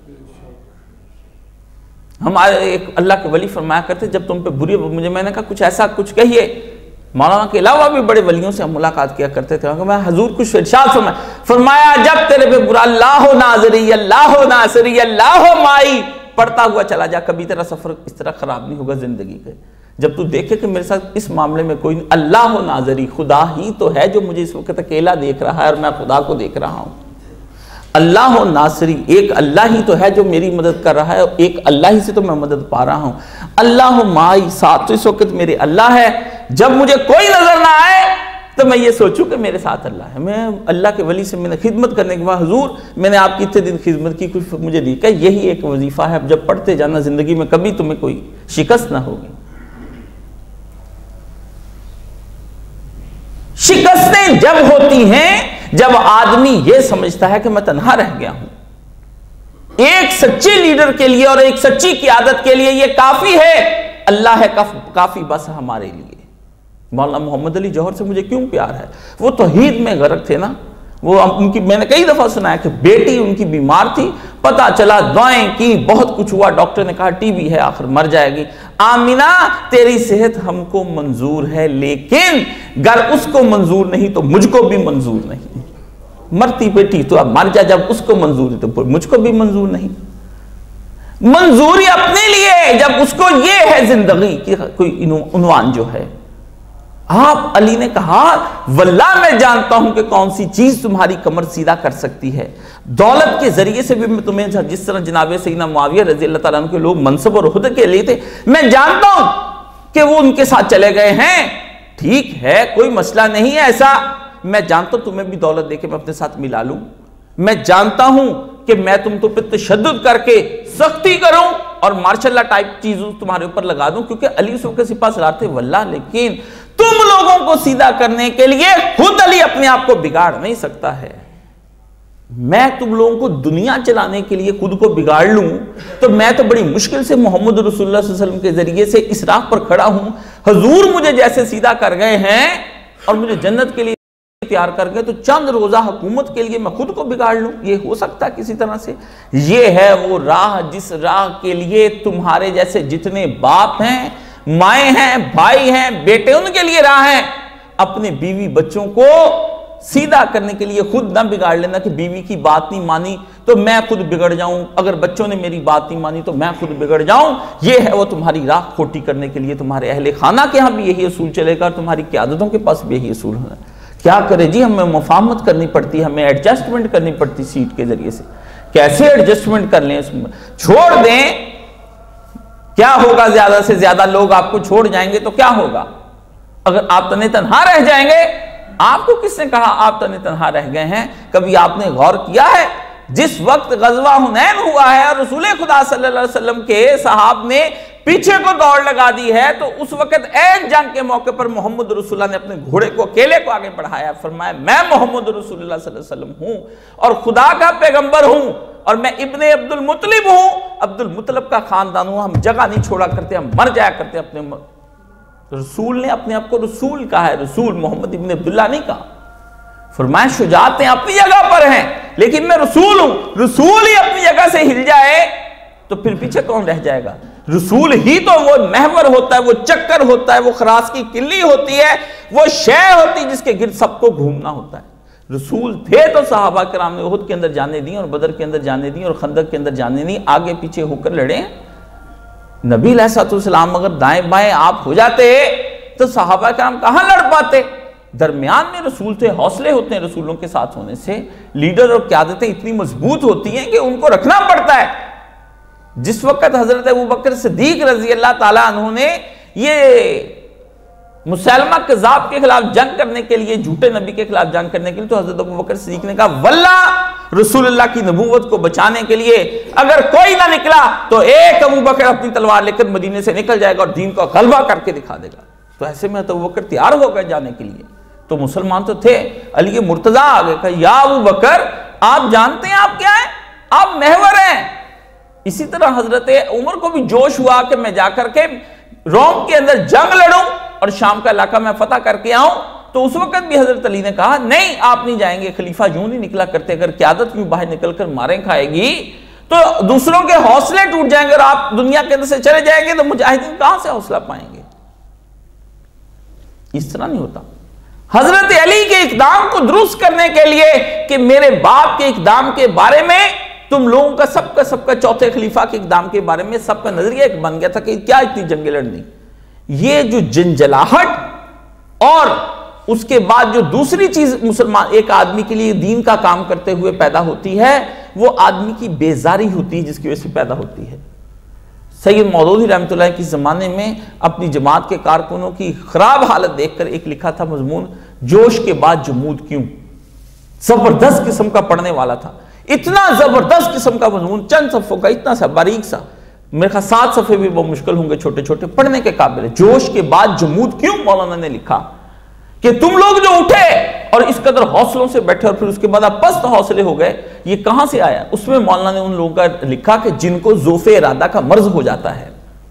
हमारे एक अल्लाह के वली फरमाया करते जब तुम पे बुरी, मुझे मैंने कहा कुछ ऐसा कुछ कहिए। मौलाना के अलावा भी बड़े वलियों से हम मुलाकात किया करते थे, मैं हजूर कुछ इरशाद फरमाया फरमाया जब तेरे पे बुरा अल्लाह नाज़री अल्लाह नासरी अल्लाह माई पढ़ता हुआ चला जा, कभी तेरा सफर इस तरह खराब नहीं होगा जिंदगी के। जब तू देखे कि मेरे साथ इस मामले में कोई अल्लाह नाज़री, खुदा ही तो है जो मुझे इस वक्त अकेला देख रहा है और मैं खुदा को देख रहा हूं। अल्लाह नासरी, एक अल्लाह ही तो है जो मेरी मदद कर रहा है, एक अल्लाह ही से तो मैं मदद पा रहा हूं। अल्लाह माई, साथ तो इस वक्त मेरे अल्लाह है। जब मुझे कोई नजर ना आए तो मैं ये सोचूं कि मेरे साथ अल्लाह है। मैं अल्लाह के वली से मैंने खिदमत करने के बाद, हुजूर मैंने आपकी इतने दिन खिदमत की, कुछ मुझे दी, क्या यही एक वजीफा है। जब पढ़ते जाना जिंदगी में कभी तुम्हें कोई शिकस्त ना होगी। शिकस्तें जब होती हैं जब आदमी यह समझता है कि मैं तन्हा रह गया हूं। एक सच्चे लीडर के लिए और एक सच्ची क़ियादत के लिए यह काफी है। अल्लाह है काफी बस हमारे लिए। मौलाना मोहम्मद अली जौहर से मुझे क्यों प्यार है, वो तौहीद में गरक थे ना। वो उनकी मैंने कई दफा सुना है कि बेटी उनकी बीमार थी, पता चला दुआएं की, बहुत कुछ हुआ, डॉक्टर ने कहा टीबी है, आखिर मर जाएगी। आमिना तेरी सेहत हमको मंजूर है, लेकिन अगर उसको मंजूर नहीं तो मुझको भी मंजूर नहीं। मरती बेटी तो अब मर जा, जब उसको मंजूर है तो मुझको भी मंजूर नहीं। मंजूरी अपने लिए, जब उसको ये है जिंदगी की कोई उन्वान जो है। आप अली ने कहा वल्लाह मैं जानता हूं कि कौन सी चीज तुम्हारी कमर सीधा कर सकती है। दौलत के जरिए से भी मैं तुम्हें, जिस तरह जनाब सैयदना मुआविया रज़ी अल्लाह तआला अन्हु के लोग मनसब और हुद्दे के लिए थे, मैं जानता हूं कि वो उनके साथ चले गए हैं। ठीक है, कोई मसला नहीं है ऐसा। मैं जानता हूं तुम्हें भी दौलत देके मैं अपने साथ मिला लूं। मैं जानता हूं कि मैं तुम तो पे तशद्दुद करके सख्ती करूं और मार्शल टाइप चीज तुम्हारे ऊपर लगा दूं, क्योंकि अली उस वक्त सिपा सलार थे। वल्लाह लेकिन तुम लोगों को सीधा करने के लिए खुद अली अपने आप को बिगाड़ नहीं सकता है। मैं तुम लोगों को दुनिया चलाने के लिए खुद को बिगाड़ लूं तो मैं तो बड़ी मुश्किल से मोहम्मद रसूलुल्लाह सल्लल्लाहु अलैहि वसल्लम के जरिए से इस राह पर खड़ा हूं। हुजूर मुझे जैसे सीधा कर गए हैं और मुझे जन्नत के लिए तैयार कर गए, तो चंद रोजा हुकूमत के लिए मैं खुद को बिगाड़ लूं, ये हो सकता है किसी तरह से? ये है वो राह जिस राह के लिए तुम्हारे जैसे जितने बाप हैं, माए हैं, भाई हैं, बेटे, उनके लिए राह है। अपने बीवी बच्चों को सीधा करने के लिए खुद ना बिगाड़ लेना कि बीवी की बात नहीं मानी तो मैं खुद बिगड़ जाऊं, अगर बच्चों ने मेरी बात नहीं मानी तो मैं खुद बिगड़ जाऊं। यह है वो तुम्हारी राह खोटी करने के लिए। तुम्हारे अहले खाना के यहां भी यही असूल चलेगा, तुम्हारी क़यादतों के पास भी यही असूल है। क्या करे जी, हमें मुफाहमत करनी पड़ती है, हमें एडजस्टमेंट करनी पड़ती सीट के जरिए से। कैसे एडजस्टमेंट कर लें, इसमें छोड़ दें, क्या होगा? ज्यादा से ज्यादा लोग आपको छोड़ जाएंगे तो क्या होगा? अगर आप तने तन्हा रह जाएंगे, आपको किसने कहा आप तने तन्हा रह गए हैं? कभी आपने गौर किया है जिस वक्त गज़वा हुनैन हुआ है और रसूल खुदा सल्लल्लाहु अलैहि वसल्लम के सहाब ने पीछे को दौड़ लगा दी है, तो उस वक्त एक जंग के मौके पर मोहम्मद रसूलुल्लाह ने अपने घोड़े को अकेले को आगे बढ़ाया, फरमाया मैं मोहम्मद रसूलुल्लाह सल्लल्लाहु अलैहि वसल्लम हूं और खुदा का पैगंबर हूं और मैं इब्ने अब्दुल मुत्तलिब हूं, अब्दुल मुत्तलिब का खानदान हूं। हम जगह नहीं छोड़ा करते, हम मर जाया करते अपने। रसूल ने अपने आप को रसूल कहा है, रसूल मोहम्मद इब्ने अब्दुल्लाह नहीं कहा। फरमाया शुजाअतें अपनी जगह पर हैं, लेकिन मैं रसूल हूं। रसूल ही अपनी जगह से हिल जाए तो फिर पीछे कौन रह जाएगा? रसूल ही तो वो महवर होता है, वो चक्कर होता है, वो खरास की किल्ली होती है, वो शय होती है जिसके गिर्द सबको घूमना होता है। रसूल थे तो सहाबा किराम ने उहुद के अंदर जाने दी और बदर के अंदर जाने दी और खंदक के अंदर जाने दी, आगे पीछे होकर लड़े। नबी अलैहिस्सलाम अगर दाएं बाएं आप हो जाते तो सहाबा कराम कहां लड़ पाते। दरमियान में रसूल थे, हौसले होते हैं रसूलों के साथ होने से। लीडर और क़यादतें इतनी मजबूत होती हैं कि उनको रखना पड़ता है। जिस वक्त हजरत अबू बकर सिद्दीक रजी अल्लाह ताला अन्हु ने ये मुसैलमा कज़्ज़ाब के खिलाफ जंग करने के लिए, झूठे नबी के खिलाफ जंग करने के लिए, तो हजरत अबू बकर सिद्दीक ने कहा वल्लाह रसूलुल्लाह की नबूवत को बचाने के लिए अगर कोई ना निकला तो एक अबू बकर अपनी तलवार लेकर मदीने से निकल जाएगा और दीन को गलबा करके दिखा देगा। तो ऐसे में तो अबू बकर तैयार हो गए जाने के लिए। तो मुसलमान तो थे, अली मुर्तजा आ गए, कहा या अबू बकर आप जानते हैं आप क्या है, आप महवर हैं। इसी तरह हजरत उमर को भी जोश हुआ कि मैं जाकर के रोम के अंदर जंग लड़ूं और शाम का इलाका मैं फतह करके आऊं। तो उस वक्त भी हजरत अली ने कहा नहीं आप नहीं जाएंगे, खलीफा यूं नहीं निकला करते, अगर क़यादत यूं बाहर निकलकर मारे खाएगी तो दूसरों के हौसले टूट जाएंगे और आप दुनिया के अंदर से चले जाएंगे तो मुजाहिदीन कहां से हौसला पाएंगे। इस तरह नहीं होता। हजरत अली के इकदाम को दुरुस्त करने के लिए कि मेरे बाप के इकदाम के बारे में तुम लोगों का सबका सबका चौथे खलीफा के इकदाम के बारे में सबका नजरिया एक बन गया था कि क्या इतनी जंगें लड़नी। ये जो जंजलाहट और उसके बाद जो दूसरी चीज मुसलमान एक आदमी के लिए दीन का काम करते हुए पैदा होती है वो आदमी की बेजारी होती है, जिसकी वजह से पैदा होती है। सैयद मौदूदी रहमतुल्लाह के ज़माने में अपनी जमात के कारकुनों की खराब हालत देखकर एक लिखा था मजमून, जोश के बाद जमूद क्यों। जबरदस्त किस्म का पढ़ने वाला था, इतना जबरदस्त किस्म का मजमून, चंद सफ़ों का, इतना सा बारीक सा, मेरे ख्याल सात सफ़े भी बहुत मुश्किल होंगे, छोटे छोटे, पढ़ने के काबिल है। जोश के बाद जमूद क्यों मौलाना ने लिखा कि तुम लोग जो उठे और इस कदर हौसलों से बैठे और फिर उसके बाद आप पस्त हौसले हो गए, ये कहां से आया। उसमें मौलाना ने उन लोगों का लिखा कि जिनको ज़ोफ़े इरादा का मर्ज हो जाता है,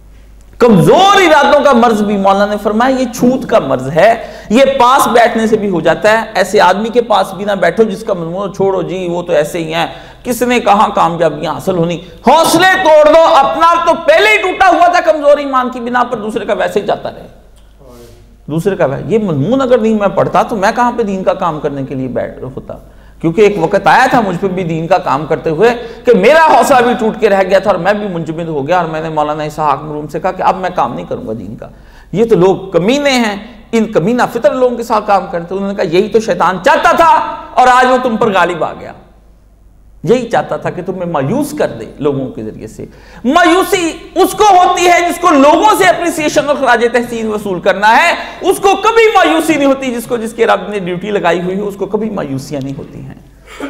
कमजोर इरादों का मर्ज भी मौलाना ने फरमाया ये छूत का मर्ज है, ये पास बैठने से भी हो जाता है। ऐसे आदमी के पास भी ना बैठो जिसका मजमून छोड़ो जी वो तो ऐसे ही है, किसने कहा कामयाबियां हासिल होनी, हौसले तोड़ दो। अपना तो पहले ही टूटा हुआ था कमजोर ईमान की बिना पर, दूसरे का वैसे ही जाता रहे, दूसरे का वैसे। ये मजमून अगर नहीं मैं पढ़ता तो मैं कहां पे दीन का काम करने के लिए बैठ होता। क्योंकि एक वक्त आया था मुझ पर भी दीन का काम करते हुए कि मेरा हौसला भी टूट के रह गया था और मैं भी मुंजमद हो गया और मैंने मौलाना इसहाक मरूम से कहा कि अब मैं काम नहीं करूंगा दीन का, ये तो लोग कमीने हैं, इन कमीना फितर लोगों के साथ काम करते। उन्होंने कहा यही तो शैतान चाहता था और आज वो तुम पर गालिब आ गया, यही चाहता था कि तुम्हें मायूस कर दे लोगों के जरिए से। मायूसी उसको होती है जिसको लोगों से अप्रिसिएशन और खराज तहसीन वसूल करना है, उसको कभी मायूसी नहीं होती। जिसको जिसके रब ने ड्यूटी लगाई हुई है उसको कभी मायूसियां नहीं होती हैं।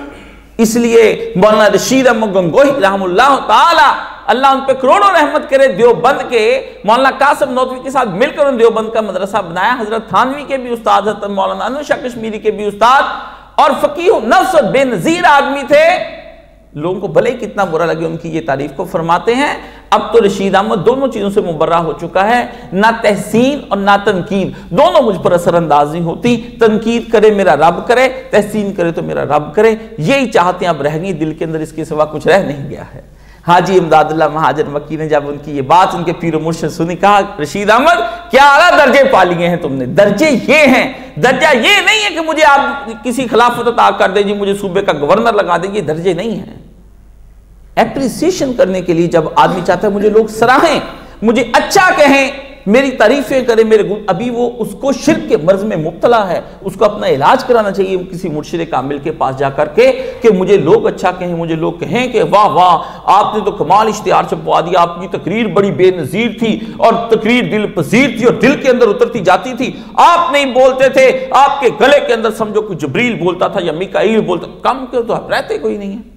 इसलिए मौलाना रशीद अहमद गंगोही रहमतुल्लाह ताला, अल्लाह उन पे करोड़ों रहमत करे, देवबंद के मौलाना कासिम नौतवी के साथ मिलकर उन्होंने देवबंद का मदरसा बनाया। हजरत थानवी के भी उस्ताद, हजरत मौलाना अनवर शाह कश्मीरी के भी उस्ताद और फकीह नफ्स और बेनजीर आदमी थे। लोगों को भले ही कितना बुरा लगे उनकी ये तारीफ को फरमाते हैं। अब तो रशीद अहमद दोनों चीजों से मुबर्रा हो चुका है, ना तहसीन और ना तनकीद, दोनों मुझ पर असरअंदाज नहीं होती। तनकीद करे मेरा रब करे, तहसीन करे तो मेरा रब करे, यही चाहते हैं अब रह गई दिल के अंदर, इसके सिवा कुछ रह नहीं गया है। हाजी इमदादुल्लाह महाजर मक्की ने जब उनकी ये बात उनके पीर मुर्शिद सुनी, कहा रशीद अहमद क्या आला दर्जे पा लिए हैं तुमने। दर्जे ये हैं, दर्जा ये नहीं है कि मुझे आप किसी खिलाफत अता कर दे जी, मुझे सूबे का गवर्नर लगा दे, ये दर्जे नहीं है। एप्रिसिएशन करने के लिए जब आदमी चाहता है मुझे लोग सराहें, मुझे अच्छा कहें, मेरी तारीफें करें, मेरे गुण, अभी वो उसको शिर्क के मर्ज में मुब्तला है, उसको अपना इलाज कराना चाहिए किसी मुर्शिद कामिल के पास जाकर के कि मुझे लोग अच्छा कहें, मुझे लोग कहें कि वाह वाह आपने तो कमाल इश्तिहार छपवा दिया, आपकी तकरीर बड़ी बेनजीर थी और तकरीर दिल पजीर थी और दिल के अंदर उतरती जाती थी, आप नहीं बोलते थे, आपके गले के अंदर समझो कोई जबरील बोलता था या मिकाईल बोलता, कम के तो रहते कोई नहीं है।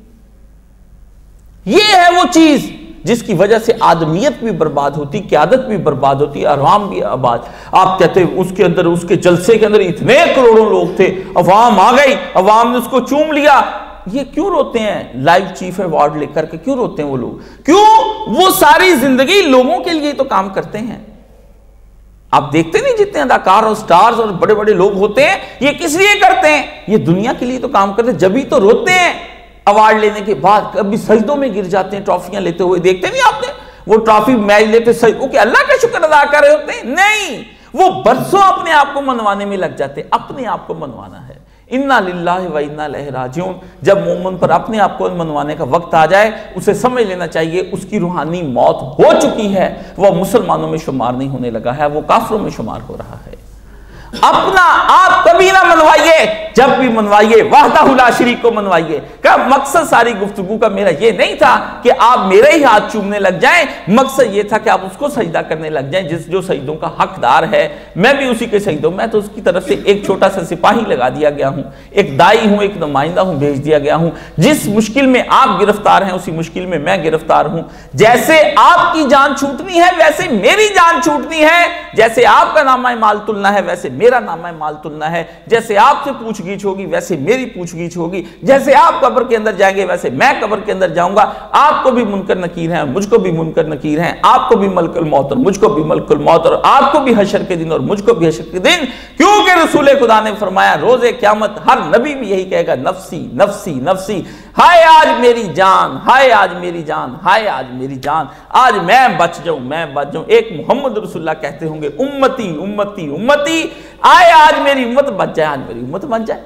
ये है वो चीज जिसकी वजह से आदमियत भी बर्बाद होती, क़यादत भी बर्बाद होती, आराम भी आबाद। आप कहते हैं उसके अंदर, उसके जलसे के अंदर इतने करोड़ों लोग थे, अवाम आ गई, अवाम ने उसको चूम लिया। ये क्यों रोते हैं लाइव चीफ अवार्ड लेकर के, क्यों रोते हैं वो लोग? क्यों? वो सारी जिंदगी लोगों के लिए तो काम करते हैं। आप देखते नहीं जितने अदाकार और स्टार्स और बड़े बड़े लोग होते हैं, ये किस लिए करते हैं? ये दुनिया के लिए तो काम करते हैं, जब ही तो रोते हैं अवार्ड लेने के बाद, कभी सजदों में गिर जाते हैं ट्रॉफियां लेते हुए, देखते नहीं आपने? वो ट्रॉफी मैच लेते सज ओके अल्लाह का शुक्र अदा कर रहे होते हैं, नहीं, वो बरसों अपने आप को मनवाने में लग जाते हैं। अपने आप को मनवाना है, इन्ना लिल्लाहि व इन्ना इलैहि राजिऊन। जब मोमिन पर अपने आप को मनवाने का वक्त आ जाए, उसे समझ लेना चाहिए उसकी रूहानी मौत हो चुकी है, वह मुसलमानों में शुमार नहीं होने लगा है, वो काफिरों में शुमार हो रहा है। अपना आप कभी ना मनवाइए, जब भी मनवाइए वहदहु ला शरीक को मनवाइए। का मकसद सारी गुफ्तगू का मेरा ये नहीं था कि आप मेरे ही हाथ चूमने लग जाएं, मकसद ये था कि आप उसको सजदा करने लग जाएं जिस जो सजदों का हकदार है। मैं भी उसी के सजदों, मैं तो उसकी तरफ से एक छोटा सा सिपाही लगा दिया गया हूं, एक दाई हूं, एक नुमाइंदा हूं, भेज दिया गया हूं। जिस मुश्किल में आप गिरफ्तार हैं उसी मुश्किल में मैं गिरफ्तार हूं। जैसे आपकी जान छूटनी है वैसे मेरी जान छूटनी है, जैसे आपका नामा माल तुलना है वैसे मेरा नामा माल तुलना है, जैसे आपसे पूछगीछ होगी वैसे मेरी पूछगीछ होगी, जैसे आप कब्र के अंदर जाएंगे वैसे मैं कब्र के अंदर जाऊंगा। आपको भी मुनकर नकीर है, मुझको भी मुनकर नकीर है, आपको भी मलकुल मौत और मुझको भी मलकुल मौत, और आपको भी हशर के दिन और मुझको भी हशर के दिन। क्योंकि रसूल खुदा ने फरमाया रोजे क़यामत हर नबी भी यही कहेगा, नफसी नफसी नफसी, हाय आज मेरी जान, हाय आज मेरी जान, हाय आज मेरी जान, आज मैं बच जाऊं, मैं बच जाऊं। एक मोहम्मद रसूलुल्लाह कहते होंगे उम्मती उम्मती उम्मती, आए आज मेरी उम्मत बच जाए, आज मेरी उम्मत बच जाए।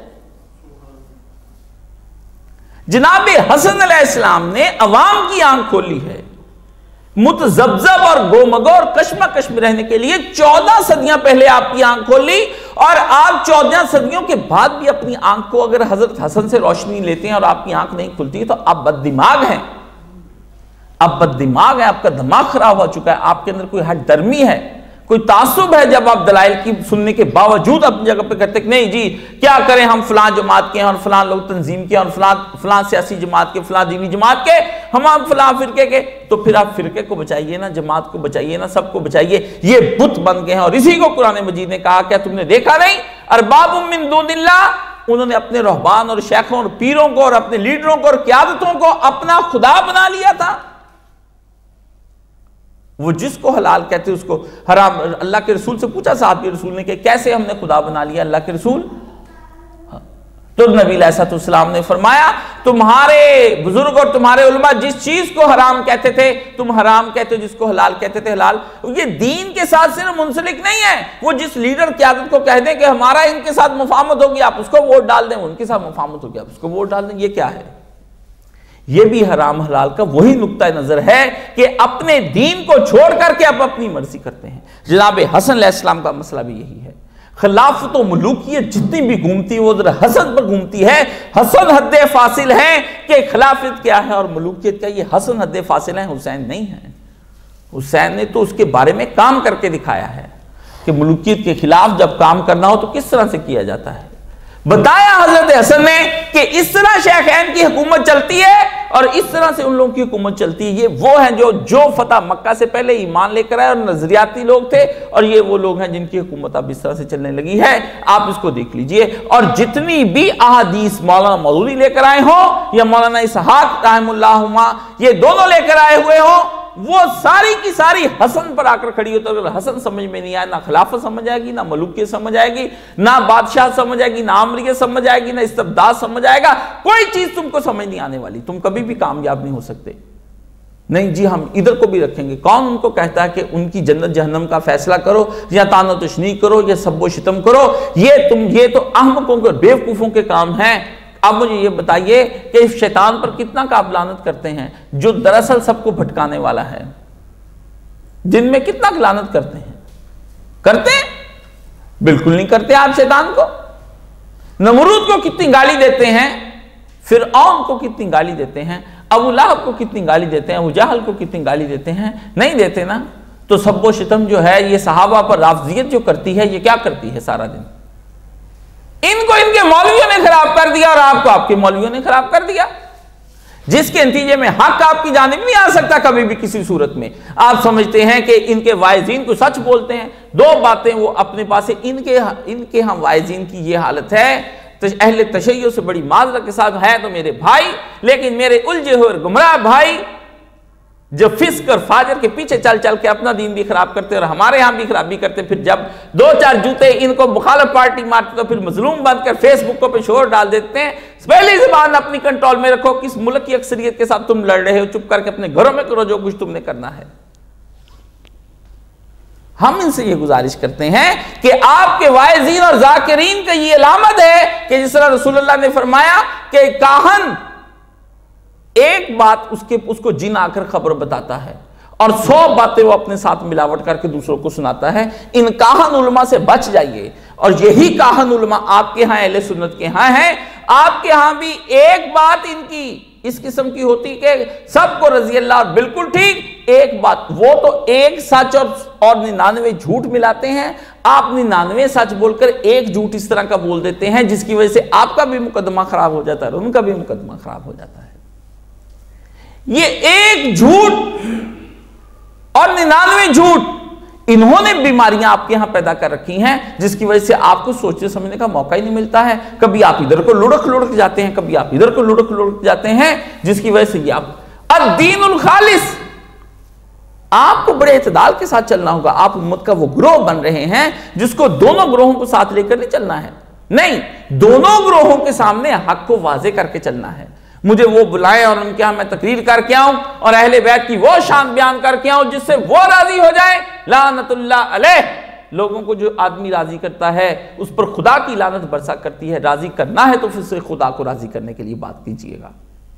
जनाब हसन अलैहिस्सलाम ने अवाम की आंख खोली है। मुतज़ब्ज़ब और गोमगो और कश्मकश में रहने के लिए चौदह सदियां पहले आपकी आंख खोली, और आप चौदह सदियों के बाद भी अपनी आंख को अगर हजरत हसन से रोशनी लेते हैं और आपकी आंख नहीं खुलती तो आप बददिमाग हैं, आप बददिमाग हैं, आपका दिमाग खराब हो चुका है, आपके अंदर कोई हट दर्मी है, कोई तासुब है। जब आप दलाइल की सुनने के बावजूद अपनी जगह पे कहते कि नहीं जी क्या करें, हम फलां जमात के हैं और फलां लोग तंजीम के और फलां फलां सियासी जमात के, फलां दीनी जमात के, हम आप फलां फिरके के, तो फिर आप फिरके को बचाइए ना, जमात को बचाइए ना, सबको बचाइए। ये बुत बन गए हैं और इसी को कुरान मजीद ने कहा, क्या तुमने देखा नहीं, अरबाबुम मिन दूनिल्लाह, उन्होंने अपने रहबान और शेखों और पीरों को और अपने लीडरों को और क़यादतों को अपना खुदा बना लिया था। वो जिसको हलाल कहते उसको हराम। अल्लाह के रसूल से पूछा साहब के रसूल ने कि कैसे हमने खुदा बना लिया अल्लाह के रसूल, तो नबी अलैहिस्सलाम ने फरमाया तुम्हारे बुजुर्ग और तुम्हारे उलमा जिस चीज को हराम कहते थे तुम हराम कहते हो, जिसको हलाल कहते थे हलाल। ये दीन के साथ सिर्फ मुंसलिक नहीं है। वो जिस लीडर क़यादत को कह दें कि हमारा इनके साथ मुफाहमत होगी, आप उसको वोट डाल दें, उनके साथ मुफाहमत होगी, आप उसको वोट डाल दें, ये क्या है? ये भी हराम हलाल का वही नुक्ता नजर है कि अपने दीन को छोड़ करके आप अपनी मर्जी करते हैं। जनाब हसन अलैहिस्सलाम का मसला भी यही है। खिलाफत और मलूकियत जितनी भी घूमती है वो जरा हसन पर घूमती है। हसन हद फासिल है कि खिलाफत क्या है और मलूकियत क्या, ये हसन हद फासिल है, हुसैन नहीं है। हुसैन ने तो उसके बारे में काम करके दिखाया है कि मलूकियत के खिलाफ जब काम करना हो तो किस तरह से किया जाता है। बताया हजरत हसन ने कि इस तरह शेखैन की हुकूमत चलती है और इस तरह से उन लोगों की हुकूमत चलती है। ये वो हैं जो जो फतह मक्का से पहले ईमान लेकर आए और नजरियाती लोग थे, और ये वो लोग हैं जिनकी हुकूमत अब इस तरह से चलने लगी है। आप इसको देख लीजिए। और जितनी भी अहादीस मौलाना मौदूदी लेकर आए हो या मौलाना इसहाक रहमुल्लाहुमा ये दोनों लेकर आए हुए हो, वो सारी की सारी हसन पर आकर खड़ी हो। तो अगर हसन समझ में नहीं आए, ना खिलाफत समझ आएगी, ना मलूकियत समझ आएगी, ना बादशाह समझ आएगी, ना आमरियत समझ आएगी, ना इस्तबदाद समझ आएगा। कोई चीज तुमको समझ नहीं आने वाली, तुम कभी भी कामयाब नहीं हो सकते। नहीं जी हम इधर को भी रखेंगे। कौन उनको कहता है कि उनकी जन्नत जहन्नम का फैसला करो या तानो तशनी करो या सब्बो शितम करो? ये तुम ये तो अहमकों के बेवकूफों के काम हैं। अब मुझे ये बताइए कि शैतान पर कितना काब लानत करते हैं जो दरअसल सबको भटकाने वाला है। दिन में कितना लानत करते हैं? करते हैं? बिल्कुल नहीं करते। आप शैतान को, नमरूद को कितनी गाली देते हैं, फिरऔन को कितनी गाली देते हैं, अबू लहब को कितनी गाली देते हैं, अबू जहल को कितनी गाली देते हैं? नहीं देते ना। तो सब्बो शितम जो है ये सहाबा पर राफजियत जो करती है, ये क्या करती है सारा दिन? इनको इनके मौलवियों ने खराब कर दिया और आपको आपके मौलवियों ने खराब कर दिया, जिसके नतीजे में हक आपकी जानिब नहीं आ सकता कभी भी किसी सूरत में। आप समझते हैं कि इनके वाइजीन को सच बोलते हैं, दो बातें वो अपने पास है। इनके इनके हम वाइजीन की ये हालत है, तो अहले तशय्युअ से बड़ी माजरत के साथ है तो मेरे भाई, लेकिन मेरे उलझे हुए गुमराह भाई जो फिस्क और फाजर के पीछे चल चल के अपना दीन भी खराब करते और हमारे यहां भी खराबी करते, फिर जब दो चार जूते इनको मुखालिफ पार्टी मारते तो फिर मजलूम बनकर फेसबुक पे शोर डाल देते हैं। पहली जुबान अपनी कंट्रोल में रखो। किस मुल्क की अक्सरियत के साथ तुम लड़ रहे हो? चुप करके अपने घरों में करो जो कुछ तुमने करना है। हम इनसे ये गुजारिश करते हैं कि आपके वाइजीन और जाकिरीन का ये अलामत है कि जिस तरह रसूलुल्लाह ने फरमाया कि काहन एक बात उसके उसको जिन आकर खबर बताता है और सौ बातें वो अपने साथ मिलावट करके दूसरों को सुनाता है। इन काहन उलमा से बच जाइए। और यही काहन उलमा आपके यहां अहले सुन्नत के यहां है। आपके यहां भी एक बात इनकी इस किस्म की होती कि सबको रजी अल्लाह बिल्कुल ठीक, एक बात वो तो एक सच और और निन्यानवे झूठ मिलाते हैं। आप निन्यानवे सच बोलकर एक झूठ इस तरह का बोल देते हैं जिसकी वजह से आपका भी मुकदमा खराब हो जाता है, उनका भी मुकदमा खराब हो जाता है। ये एक झूठ और निन्यानवे झूठ इन्होंने बीमारियां आपके यहां पैदा कर रखी हैं जिसकी वजह से आपको सोचने समझने का मौका ही नहीं मिलता है। कभी आप इधर को लुढ़क लुढ़क जाते हैं, कभी आप इधर को लुढ़क लुढ़क जाते हैं, जिसकी वजह से ये आप अद-दीनुल खालिस, आपको बड़े इत्तेदाल के साथ चलना होगा। आप उम्मत का वो ग्रोह बन रहे हैं जिसको दोनों ग्रोहों को साथ लेकर नहीं चलना है, नहीं, दोनों ग्रोहों के सामने हक को वाजे करके चलना है। मुझे वो बुलाएं और उनके यहां मैं तकरीर करके आऊं और अहले बैत की वो शान बयान करके आऊं जिससे वो राजी हो जाए। लानतुल्लाह अलैह, लोगों को जो आदमी राजी करता है उस पर खुदा की लानत बरसा करती है। राजी करना है तो फिर से खुदा को राजी करने के लिए बात कीजिएगा।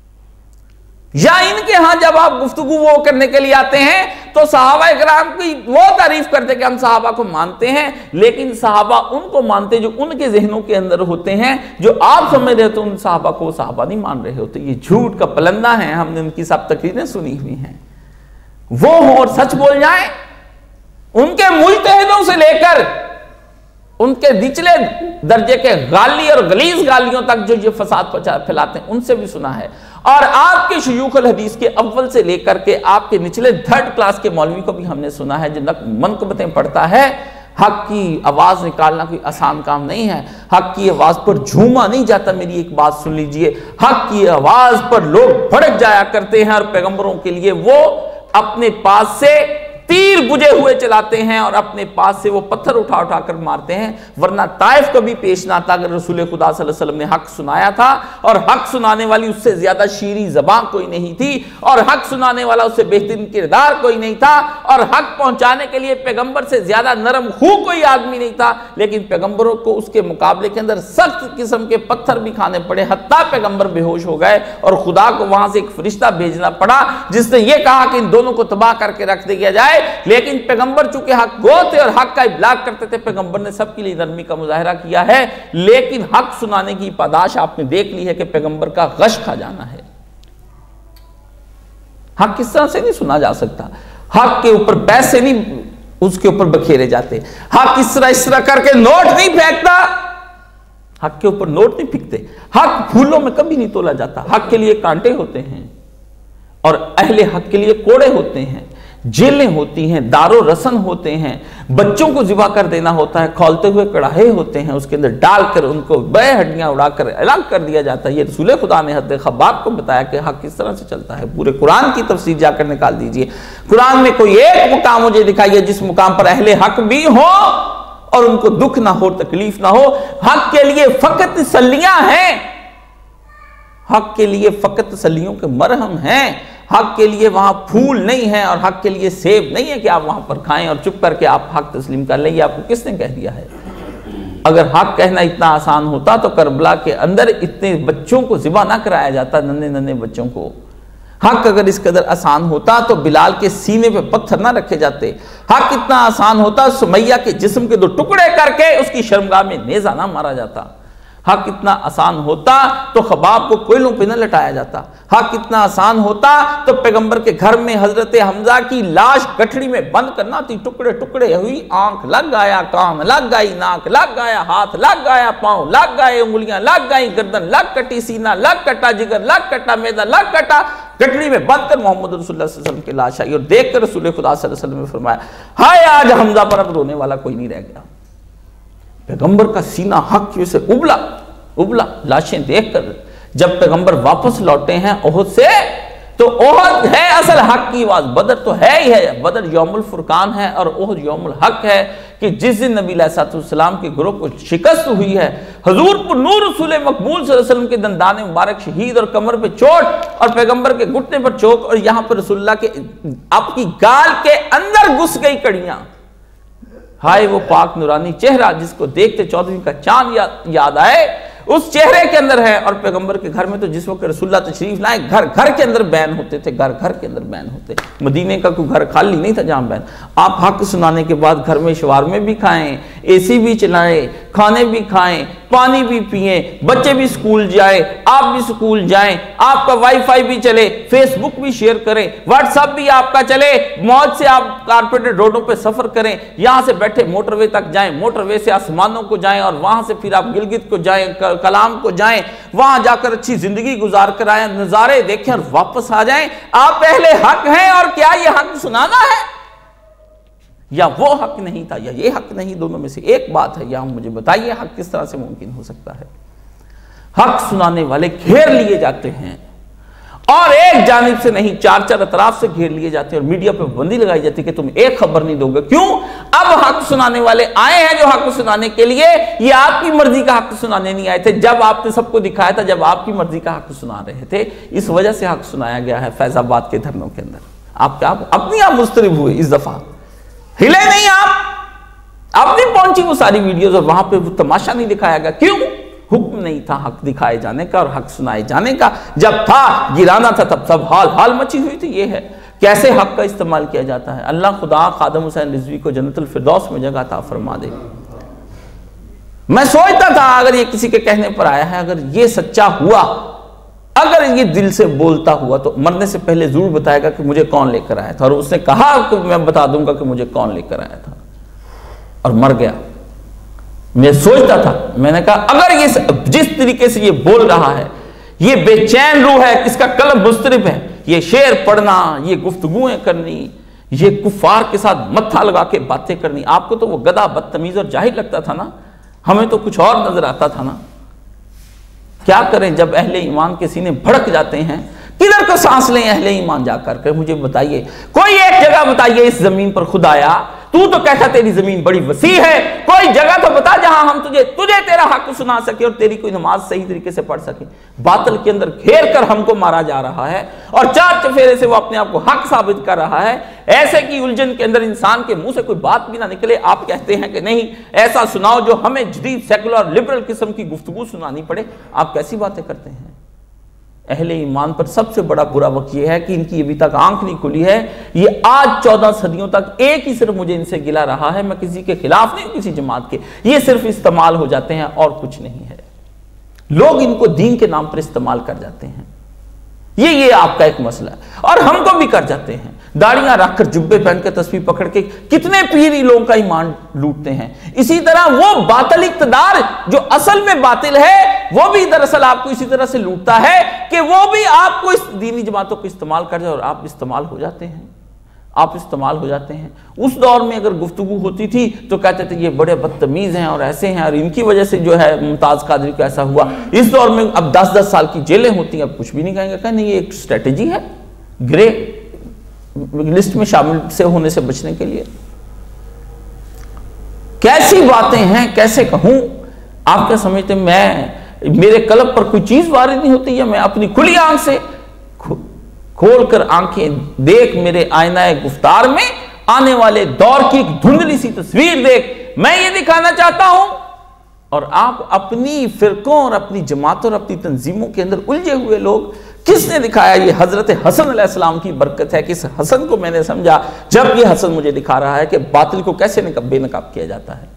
या इनके यहां जब आप गुफ्तगू वो करने के लिए आते हैं तो सहाबा इकराम की वो तारीफ करते कि हम सहाबा को मानते हैं, लेकिन सहाबा उनको मानते जो उनके जहनों के अंदर होते हैं। जो आप समझ रहे हो उन सहाबा को सहाबा नहीं मान रहे होते। ये झूठ का पलंदा है। हमने उनकी सब तकरीरें सुनी हुई हैं। वो हो और सच बोल जाए, उनके मुजतहिदों से लेकर उनके निचले दर्जे के गाली और गलीज गालियों तक जो ये फसाद फैलाते हैं उनसे भी सुना है। और आपके शयूखुल हदीस के अव्वल से लेकर के आपके निचले थर्ड क्लास के मौलवी को भी हमने सुना है जो मनकबतें पढ़ता है। हक की आवाज निकालना कोई आसान काम नहीं है। हक की आवाज पर झूमा नहीं जाता। मेरी एक बात सुन लीजिए, हक की आवाज पर लोग भड़क जाया करते हैं और पैगंबरों के लिए वो अपने पास से तीर बुझे हुए चलाते हैं और अपने पास से वो पत्थर उठा उठा कर मारते हैं। वरना ताइफ कभी पेश ना था अगर रसूल खुदा सल्लल्लाहु अलैहि वसल्लम ने हक सुनाया था। और हक सुनाने वाली उससे ज्यादा शीरी ज़बान कोई नहीं थी और हक सुनाने वाला उससे बेहतरीन किरदार कोई नहीं था और हक पहुंचाने के लिए पैगंबर से ज्यादा नरम खू कोई आदमी नहीं था। लेकिन पैगंबरों को उसके मुकाबले के अंदर सख्त किस्म के पत्थर भी खाने पड़े, हत्ता पैगंबर बेहोश हो गए और खुदा को वहां से एक फरिश्ता भेजना पड़ा जिसने यह कहा कि इन दोनों को तबाह करके रख दिया जाए। लेकिन पैगंबर चूंकि हक गो थे और हक का इब्लाग करते थे, पैगंबर ने सबके लिए नरमी का मुजाहरा किया है। लेकिन हक सुनाने की पादाश आपने देख ली है कि पैगंबर का गश खा जाना है। हक किस तरह से नहीं सुना जा सकता। हक के ऊपर पैसे नहीं उसके ऊपर बखेरे जाते। हक इस तरह इस तरह करके नोट नहीं फेंकता। हक के ऊपर नोट नहीं फेंकते। हक फूलों में कभी नहीं तोला जाता। हक के लिए कांटे होते हैं और अहले हक के लिए कोड़े होते हैं, जेलें होती हैं, दारो रसन होते हैं, बच्चों को जिबा कर देना होता है, खौलते हुए कड़ाहे होते हैं, उसके अंदर डालकर उनको बे हड्डियां उड़ाकर अलग कर दिया जाता है। ये रसूल खुदा ने हद खबाब को बताया कि हक किस तरह से चलता है। पूरे कुरान की तफसीर जाकर निकाल दीजिए। कुरान में कोई एक मुकाम मुझे दिखाइए जिस मुकाम पर अहले हक भी हो और उनको दुख ना हो, तकलीफ ना हो। हक के लिए फकत तसल्लियां हैं, हक के लिए फकत तसल्लियों के मरहम हैं। हक के लिए वहां फूल नहीं है और हक के लिए सेब नहीं है कि आप वहां पर खाएं और चुप करके आप हक तस्लीम कर लें। आपको किसने कह दिया है? अगर हक कहना इतना आसान होता तो करबला के अंदर इतने बच्चों को ज़िबा ना कराया जाता, नन्हे नन्हे बच्चों को। हक अगर इस कदर आसान होता तो बिलाल के सीने पे पत्थर ना रखे जाते। हक इतना आसान होता सुमैया के जिस्म के दो टुकड़े करके उसकी शर्मगाह में नेजा ना मारा जाता। हक इतना आसान होता तो खबाब को कोयलों पे न लटाया जाता। हक इतना आसान होता तो पैगंबर के घर में हजरत हमजा की लाश गठड़ी में बंद करना थी, टुकड़े टुकड़े हुई, आंख लग गया, कान लग गई, नाक लग गया, हाथ लग गया, पांव लग गए, उंगलियां लग गई, गर्दन लग कटी, सीना लग कटा, जिगर लग कटा, मैदा लग कटा, गठड़ी में बंद कर मोहम्मद रसूलुल्लाह सल्लल्लाहु अलैहि वसल्लम की लाश आई और देख कर रसूल खुदा सल्लल्लाहु अलैहि वसल्लम ने फरमाया, हाय आज हमजा पर अब रोने वाला कोई नहीं रह गया। पैगंबर का सीना हक की से उबला उबला लाशें देखकर। जब पैगंबर वापस लौटे हैं ओहद से तो ओहद है असल हक की आवाज, बदर तो है ही है। बदर यौमुल फुरकान है और ओहद यौमुल हक है कि जिस दिन नबी अलैहिस्सलाम के ग्रोह को शिकस्त हुई है, हुजूर पर नूर रसूल मकबूल सल्लल्लाहु अलैहि वसल्लम के दंदान मुबारक शहीद और कमर पे चोट और पैगंबर के घुटने पर चोट और यहां पर रसूलुल्लाह के आपकी गाल के अंदर घुस गई कड़ियां। हाय वो पाक नूरानी चेहरा जिसको देखते चौदहवीं का चांद या, याद आए, उस चेहरे के अंदर है। और पैगंबर के घर में तो जिस वक्त रसूलुल्लाह तशरीफ लाए, घर घर के अंदर बैन होते थे, घर घर के अंदर बैन होते। मदीने का कोई घर खाली नहीं था जहां बैन। आप हक सुनाने के बाद घर में शवारमे भी खाएं, एसी भी चलाएं, खाने भी खाएं, पानी भी पिए, बच्चे भी स्कूल जाए, आप भी स्कूल जाएं, आपका वाईफाई भी चले, फेसबुक भी शेयर करें, व्हाट्सएप भी आपका चले, मौज से आप कारपेटेड रोडों पे सफर करें, यहां से बैठे मोटरवे तक जाएं, मोटरवे से आसमानों को जाएं और वहां से फिर आप गिलगित को जाएं, कलाम को जाएं, वहां जाकर अच्छी जिंदगी गुजार कर आए, नजारे देखें और वापस आ जाएं। आप पहले हक हैं और क्या ये हक सुनाना है, या वो हक नहीं था, या ये हक नहीं, दोनों में से एक बात है। या मुझे बताइए हक किस तरह से मुमकिन हो सकता है। हक सुनाने वाले घेर लिए जाते हैं और एक जानिब से नहीं, चार चार अतराफ से घेर लिए जाते हैं और मीडिया पे पाबंदी लगाई जाती है कि तुम एक खबर नहीं दोगे। क्यों? अब हक सुनाने वाले आए हैं जो हक सुनाने के लिए, ये आपकी मर्जी का हक सुनाने नहीं आए थे। जब आपने सबको दिखाया था, जब आपकी मर्जी का हक सुना रहे थे, इस वजह से हक सुनाया गया है फैजाबाद के धरनों के अंदर। आप क्या अपनी आप मुस्तरिब हुए, इस दफा हिले नहीं, आप अपनी पहुंची वो सारी वीडियोस और वहां पे वो तमाशा नहीं दिखाया गया। क्यों? हुक्म नहीं था हक दिखाए जाने का और हक सुनाए जाने का। जब था गिराना था तब सब हाल हाल मची हुई थी। ये है कैसे हक का इस्तेमाल किया जाता है। अल्लाह खुदा खादम हुसैन रिजवी को जन्नतुल फिरदौस में जगह अता फरमा दे। मैं सोचता था अगर ये किसी के कहने पर आया है, अगर ये सच्चा हुआ, अगर ये दिल से बोलता हुआ, तो मरने से पहले जरूर बताएगा कि मुझे कौन लेकर आया था। और उसने कहा कि मैं बता दूंगा कि मुझे कौन लेकर आया था, और मर गया। मैं सोचता था, मैंने कहा अगर ये जिस तरीके से ये बोल रहा है, ये बेचैन रूह है, इसका कल्ब मुस्तरिब है, ये शेर पढ़ना, ये गुफ्तगुएं करनी, ये कुफार के साथ मत्था लगा के बातें करनी, आपको तो वो गधा बदतमीज और जाहिल लगता था ना, हमें तो कुछ और नजर आता था ना। क्या करें जब अहले ईमान के सीने भड़क जाते हैं, किधर को सांस लें अहले ईमान जाकर के। मुझे बताइए कोई एक जगह बताइए इस जमीन पर खुद आया, तू तो कहता तेरी जमीन बड़ी वसी है, कोई जगह तो बता जहां हम तुझे तुझे तेरा हक सुना सके और तेरी कोई नमाज सही तरीके से पढ़ सके। बातिल के अंदर घेर कर हमको मारा जा रहा है और चार चफेरे से वो अपने आप को हक साबित कर रहा है। ऐसे की उलझन के अंदर इंसान के मुंह से कोई बात भी ना निकले, आप कहते हैं कि नहीं ऐसा सुनाओ जो हमें जदीद सेकुलर लिबरल किस्म की गुफ्तगू सुनानी पड़े। आप कैसी बातें करते हैं। अहले ईमान पर सबसे बड़ा बुरा वक्त यह है कि इनकी अभी तक आंख नहीं खुली है। ये आज चौदह सदियों तक एक ही सिर्फ मुझे इनसे गिला रहा है। मैं किसी के खिलाफ नहीं हूं, किसी जमात के, ये सिर्फ इस्तेमाल हो जाते हैं और कुछ नहीं है। लोग इनको दीन के नाम पर इस्तेमाल कर जाते हैं। ये ये आपका एक मसला है और हमको भी कर जाते हैं। दाढ़ियां रखकर जुब्बे पहन के तस्वीर पकड़ के कितने पीरी लोगों का ईमान लूटते हैं। इसी तरह वो बातिल इक़्तिदार जो असल में बातिल है, वो भी दरअसल आपको इसी तरह से लूटता है कि वो भी आपको इस दीनी जमातों को इस्तेमाल कर जाए और आप इस्तेमाल हो जाते हैं। आप इस्तेमाल हो जाते हैं। उस दौर में अगर गुफ्तगू होती थी तो कहते थे ये बड़े बदतमीज हैं और ऐसे हैं और इनकी वजह से जो है मुमताज कादरी को ऐसा हुआ। इस दौर में अब दस दस साल की जेलें होती हैं, अब कुछ भी नहीं कहेंगे। कहें नहीं ये एक स्ट्रेटेजी है ग्रे लिस्ट में शामिल से होने से बचने के लिए। कैसी बातें हैं, कैसे कहूं। आप क्या समझते मैं मेरे कल्ब पर कोई चीज वारिद नहीं होती है, मैं अपनी खुली आंख से खोलकर आंखें देख मेरे आईना गुफ्तार में आने वाले दौर की एक धुंधली सी तस्वीर देख मैं ये दिखाना चाहता हूं। और आप अपनी फिरकों और अपनी जमातों और अपनी तंजीमों के अंदर उलझे हुए लोग, किसने दिखाया? ये हजरत हसन अलैहिस्सलाम की बरकत है कि इस हसन को मैंने समझा जब ये हसन मुझे दिखा रहा है कि बातिल को कैसे बेनकाब किया जाता है।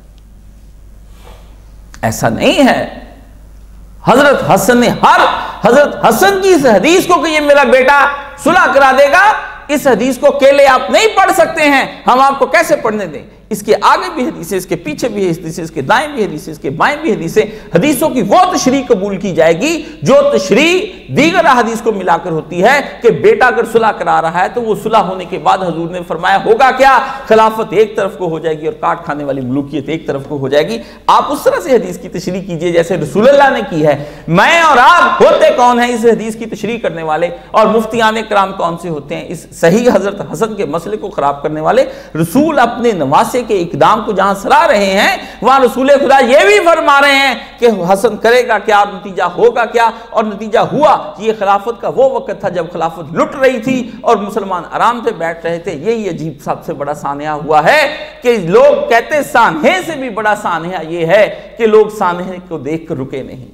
ऐसा नहीं है। हजरत हसन ने हर हजरत हसन की इस हदीस को कि ये मेरा बेटा सुलह करा देगा, इस हदीस को अकेले आप नहीं पढ़ सकते हैं, हम आपको कैसे पढ़ने दें। इसके आगे भी हदीसें, इसके पीछे भी हदीसें, इसके दाएं भी हदीसें, इसके बाएं भी हदीसें। हदीसों की वो तशरीह कबूल की जाएगी जो तशरीह दीगर हदीस को मिलाकर होती है कि बेटा अगर सुलह करा रहा है तो वो सुलह होने के बाद हजूर ने फरमाया होगा क्या, खिलाफत एक तरफ को हो जाएगी और काट खाने वाली मलूकियत एक तरफ को हो जाएगी। आप उस तरह से हदीस की तशरीह कीजिए जैसे रसूलुल्लाह ने की है। मैं और आप होते कौन है इस हदीस की तशरीह करने वाले, और मुफ्तियान कराम कौन से होते हैं इस सही हजरत हसन के मसले को खराब करने वाले। रसूल अपने नवासे के इकदाम को जहां सराह रहे हैं, वहां रसूल खुदा ये भी फरमा रहे हैं कि हसन करेगा क्या, नतीजा होगा क्या, और नतीजा हुआ। ये खिलाफत का वो वक्त था जब खिलाफत लुट रही थी और मुसलमान आराम से बैठ रहे थे। यही अजीब सबसे बड़ा सानिया हुआ है कि लोग कहते सानहे से भी बड़ा सानिया ये है कि लोग सानहे को देख कर रुके नहीं।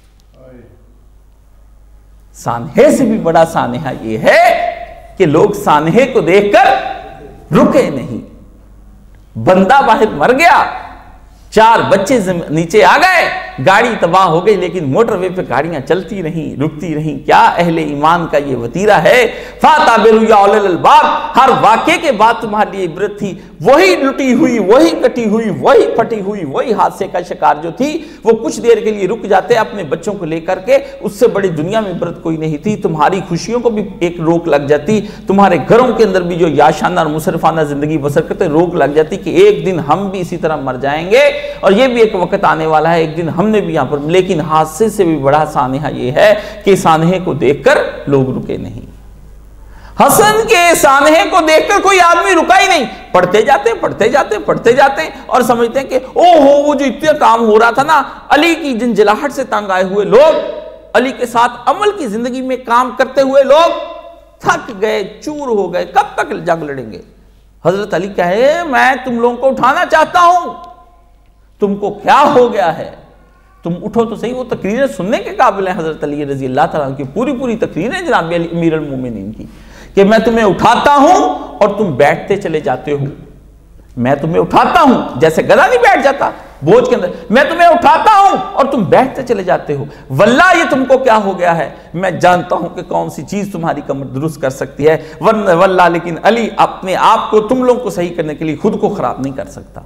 सानहे से भी बड़ा सानिया ये है कि लोग सानहे को देखकर रुके नहीं। बंदा वाहिद मर गया, चार बच्चे नीचे आ गए, गाड़ी तबाह हो गई, लेकिन मोटरवे पे गाड़ियां चलती रहीं, रुकती रहीं। क्या अहले ईमान का ये वतीरा है। फाताबिरु या उलिल अलबाब, हर वाक़े के बाद तुम्हारे लिए इबरत थी। वही लुटी हुई, वही कटी हुई, वही फटी हुई, वही हादसे का शिकार जो थी, वो कुछ देर के लिए रुक जाते अपने बच्चों को लेकर के। उससे बड़ी दुनिया में इबरत कोई नहीं थी। तुम्हारी खुशियों को भी एक रोक लग जाती, तुम्हारे घरों के अंदर भी जो याशाना और मुसरफाना जिंदगी बसर करते रोक लग जाती कि एक दिन हम भी इसी तरह मर जाएंगे और ये भी एक वक्त आने वाला है, एक दिन हमने भी यहां पर। लेकिन हादसे से भी बड़ा सानिहा ये है कि सानहे को देखकर लोग रुके नहीं। हसन के सानहे को देखकर कोई आदमी रुका ही नहीं। पढ़ते जाते पढ़ते जाते पढ़ते जाते और समझते हैं कि ओहो वो जो इतना काम हो रहा था ना, अली की जिंजलाहट से तंग आए हुए लोग, अली के साथ अमल की जिंदगी में काम करते हुए लोग थक गए, चूर हो गए, कब तक जंग लड़ेंगे। हजरत अली कहे मैं तुम लोगों को उठाना चाहता हूं, तुमको क्या हो गया है, तुम उठो तो सही। वो तकरीरें सुनने के काबिल हैं हजरत अली रजी अल्लाह तआला की, पूरी पूरी तकरीरें जनाब अमीर अल मोमिनीन की, कि मैं तुम्हें उठाता हूं और तुम बैठते चले जाते हो। मैं तुम्हें उठाता हूं, जैसे गधा नहीं बैठ जाता बोझ के अंदर, मैं तुम्हें उठाता हूं और तुम बैठते चले जाते हो। वल्लाह ये तुमको क्या हो गया है, मैं जानता हूं कि कौन सी चीज तुम्हारी कमर दुरुस्त कर सकती है। वरना वल्लाह लेकिन अली अपने आप को, तुम लोग को सही करने के लिए खुद को खराब नहीं कर सकता।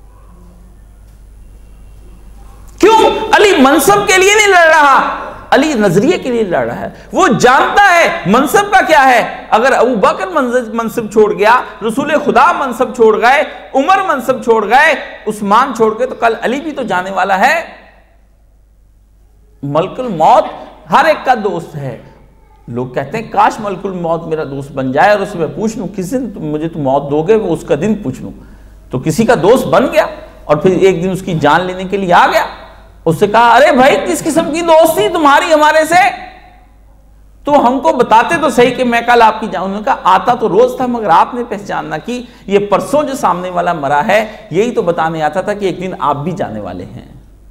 क्यों? अली मनसब के लिए नहीं लड़ रहा, अली नजरिए के लिए लड़ रहा है। वो जानता है मनसब का क्या है। अगर अबू बकर मनसब छोड़ गया, रसूल खुदा मनसब छोड़ गए, उमर मनसब छोड़ गए, उस्मान छोड़ गए, तो कल अली भी तो जाने वाला है। मलकुल मौत हर एक का दोस्त है। लोग कहते हैं काश मलकुल मौत मेरा दोस्त बन जाए और उससे मैं पूछ लूं किस दिन तुम मुझे तुम मौत दोगे, वो उसका दिन पूछ लूं। तो किसी का दोस्त बन गया और फिर एक दिन उसकी जान लेने के लिए आ गया। उससे कहा अरे भाई किस किस्म की दोस्ती तुम्हारी हमारे से, तो हमको बताते तो सही कि मैं कल आपकी जान। उन्होंने कहा आता तो रोज था मगर आपने पहचानना कि ये परसों जो सामने वाला मरा है यही तो बताने आता था कि एक दिन आप भी जाने वाले हैं।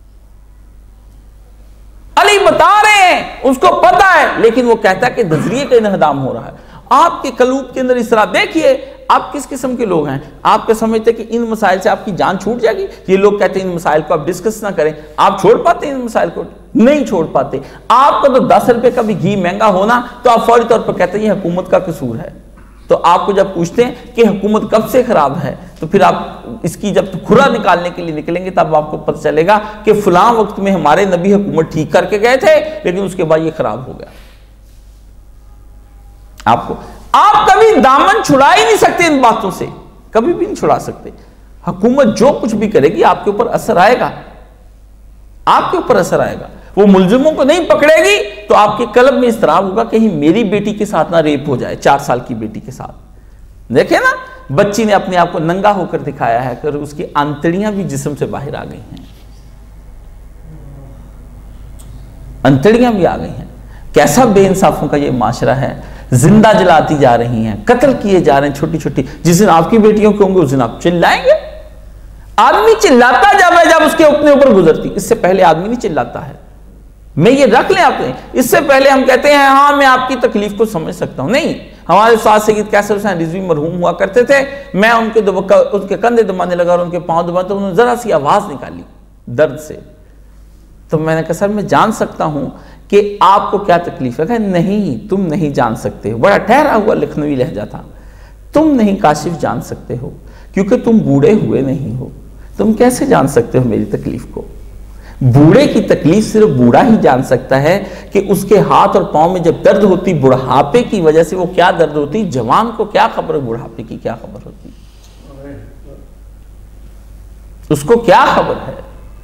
अली बता रहे हैं, उसको पता है, लेकिन वो कहता है कि नजरिए का इन्हदाम हो रहा है। आपके कलूब के अंदर इस तरह देखिए आप किस किस्म के लोग हैं। आप क्या समझते हैं कि इन मसाइल से आपकी जान छूट जाएगी? ये लोग कहते हैं इन मसाइल को आप डिस्कस ना करें। आप छोड़ पाते हैं इन मसाइल को? नहीं छोड़ पाते। आपका तो दस रुपए का भी घी महंगा होना तो आप फौरी तौर पर कहते हैं ये हुकूमत का कसूर है। तो आपको जब पूछते हैं कि हुकूमत कब से खराब है, तो फिर आप इसकी जब खुरा निकालने के लिए निकलेंगे तब आपको पता चलेगा कि फलां वक्त में हमारे नबी हुकूमत ठीक करके गए थे, लेकिन उसके बाद ये खराब हो गया। आपको आप कभी दामन छुड़ा ही नहीं सकते इन बातों से, कभी भी नहीं छुड़ा सकते। हुकूमत जो कुछ भी करेगी आपके ऊपर असर आएगा, आपके ऊपर असर आएगा। वो मुलजिमों को नहीं पकड़ेगी तो आपके कल्ब में इस तरह होगा कहीं मेरी बेटी के साथ ना रेप हो जाए, चार साल की बेटी के साथ। देखे ना, बच्ची ने अपने आप को नंगा होकर दिखाया है कि उसकी आंतड़ियां भी जिस्म से बाहर आ गई हैं, आंतड़ियां भी आ गई हैं। कैसा बेइंसाफों का ये माशरा है। जिंदा जलाती जा रही हैं, कत्ल किए जा रहे हैं छोटी छोटी। जिस दिन आपकी बेटियों के होंगे उस दिन आप चिल्लाएंगे। आदमी चिल्लाता जब है जब उसके अपने ऊपर गुजरती, इससे पहले आदमी नहीं चिल्लाता है। मैं ये रख लें आपने, इससे पहले हम कहते हैं हाँ मैं आपकी तकलीफ को समझ सकता हूं। नहीं, हमारे साथ सैयद कैसर हुसैन रिजवी मरहूम हुआ करते थे, मैं उनके उनके कंधे दबाने लगा और उनके पांव दबाने, तो उन्होंने जरा सी आवाज निकाली दर्द से। तो मैंने कहा सर मैं जान सकता हूं कि आपको क्या तकलीफ है? नहीं तुम नहीं जान सकते हो। बड़ा ठहरा हुआ लखनवी लहजा था। तुम नहीं काशिफ जान सकते हो क्योंकि तुम बूढ़े हुए नहीं हो। तुम कैसे जान सकते हो मेरी तकलीफ को? बूढ़े की तकलीफ सिर्फ बूढ़ा ही जान सकता है कि उसके हाथ और पांव में जब दर्द होती बुढ़ापे की वजह से, वो क्या दर्द होती। जवान को क्या खबर है बुढ़ापे की क्या खबर होती, उसको क्या खबर है?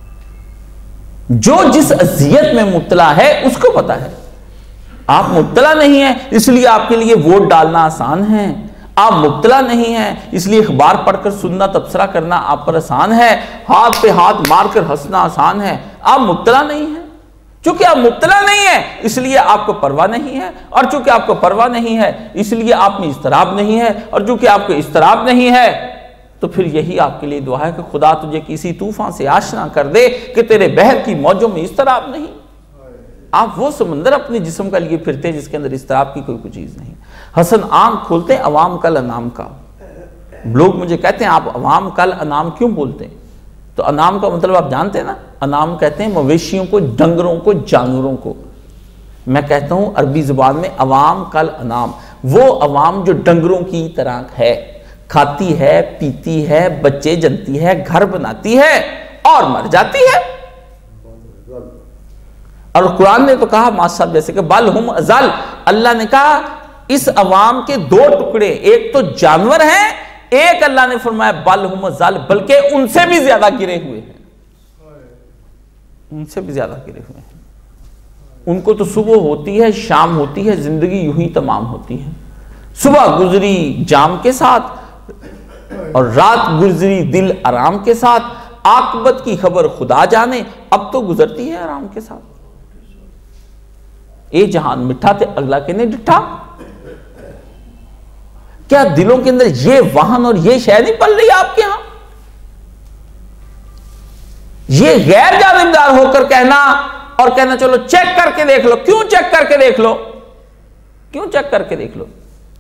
जो जिस अजियत में मुब्तला है उसको पता है। आप मुब्तला नहीं है इसलिए आपके लिए वोट डालना आसान है, आप मुब्तला नहीं हैं, इसलिए अखबार पढ़कर सुनना तबसरा करना आप पर आसान है, हाथ पे हाथ मारकर हंसना आसान है। आप मुब्तला नहीं हैं, चूंकि आप मुब्तला नहीं है इसलिए आपको परवाह नहीं है, और चूंकि आपको परवाह नहीं है इसलिए आप में इस्तराब नहीं है, और चूंकि आपको इस्तराब नहीं है तो फिर यही आपके लिए दुआ है कि खुदा तुझे किसी तूफान से आशना कर दे कि तेरे बहर की मौजों में इस्तराब नहीं। आप वो समंदर अपने जिस्म का लिए फिरते हैं जिसके अंदर इस्तराब की कोई कोई चीज नहीं। हसन आंख खोलते हैं अवाम कल अनाम का। लोग मुझे कहते हैं आप अवाम कल अनाम क्यों बोलते हैं? तो अनाम का मतलब आप जानते हैं ना, अनाम कहते हैं मवेशियों को, डंगरों को, जानवरों को। मैं कहता हूं अरबी जुबान में अवाम कल अनाम, वो अवाम जो डंगरों की तरह है, खाती है, पीती है, बच्चे जनती है, घर बनाती है और मर जाती है। और कुरान ने तो कहा मासाब जैसे कि बल हुम अजल, अल्लाह ने कहा इस अवाम के दो टुकड़े, एक तो जानवर हैं, एक अल्लाह ने फरमाया बल हुम अजल, बल्कि उनसे भी ज्यादा गिरे हुए हैं, उनसे भी ज्यादा गिरे हुए हैं। उनको तो सुबह होती है, शाम होती है, जिंदगी यूं ही तमाम होती है। सुबह गुजरी जाम के साथ और रात गुजरी दिल आराम के साथ, आकबत की खबर खुदा जाने, अब तो गुजरती है आराम के साथ। ए जहान मिठा थे अगला के ने डिठा। क्या दिलों के अंदर ये वाहन और ये शय नहीं पल रही आपके यहां? ये गैर जानिबदार होकर कहना और कहना चलो चेक करके देख लो। क्यों चेक करके देख लो? क्यों चेक करके देख लो?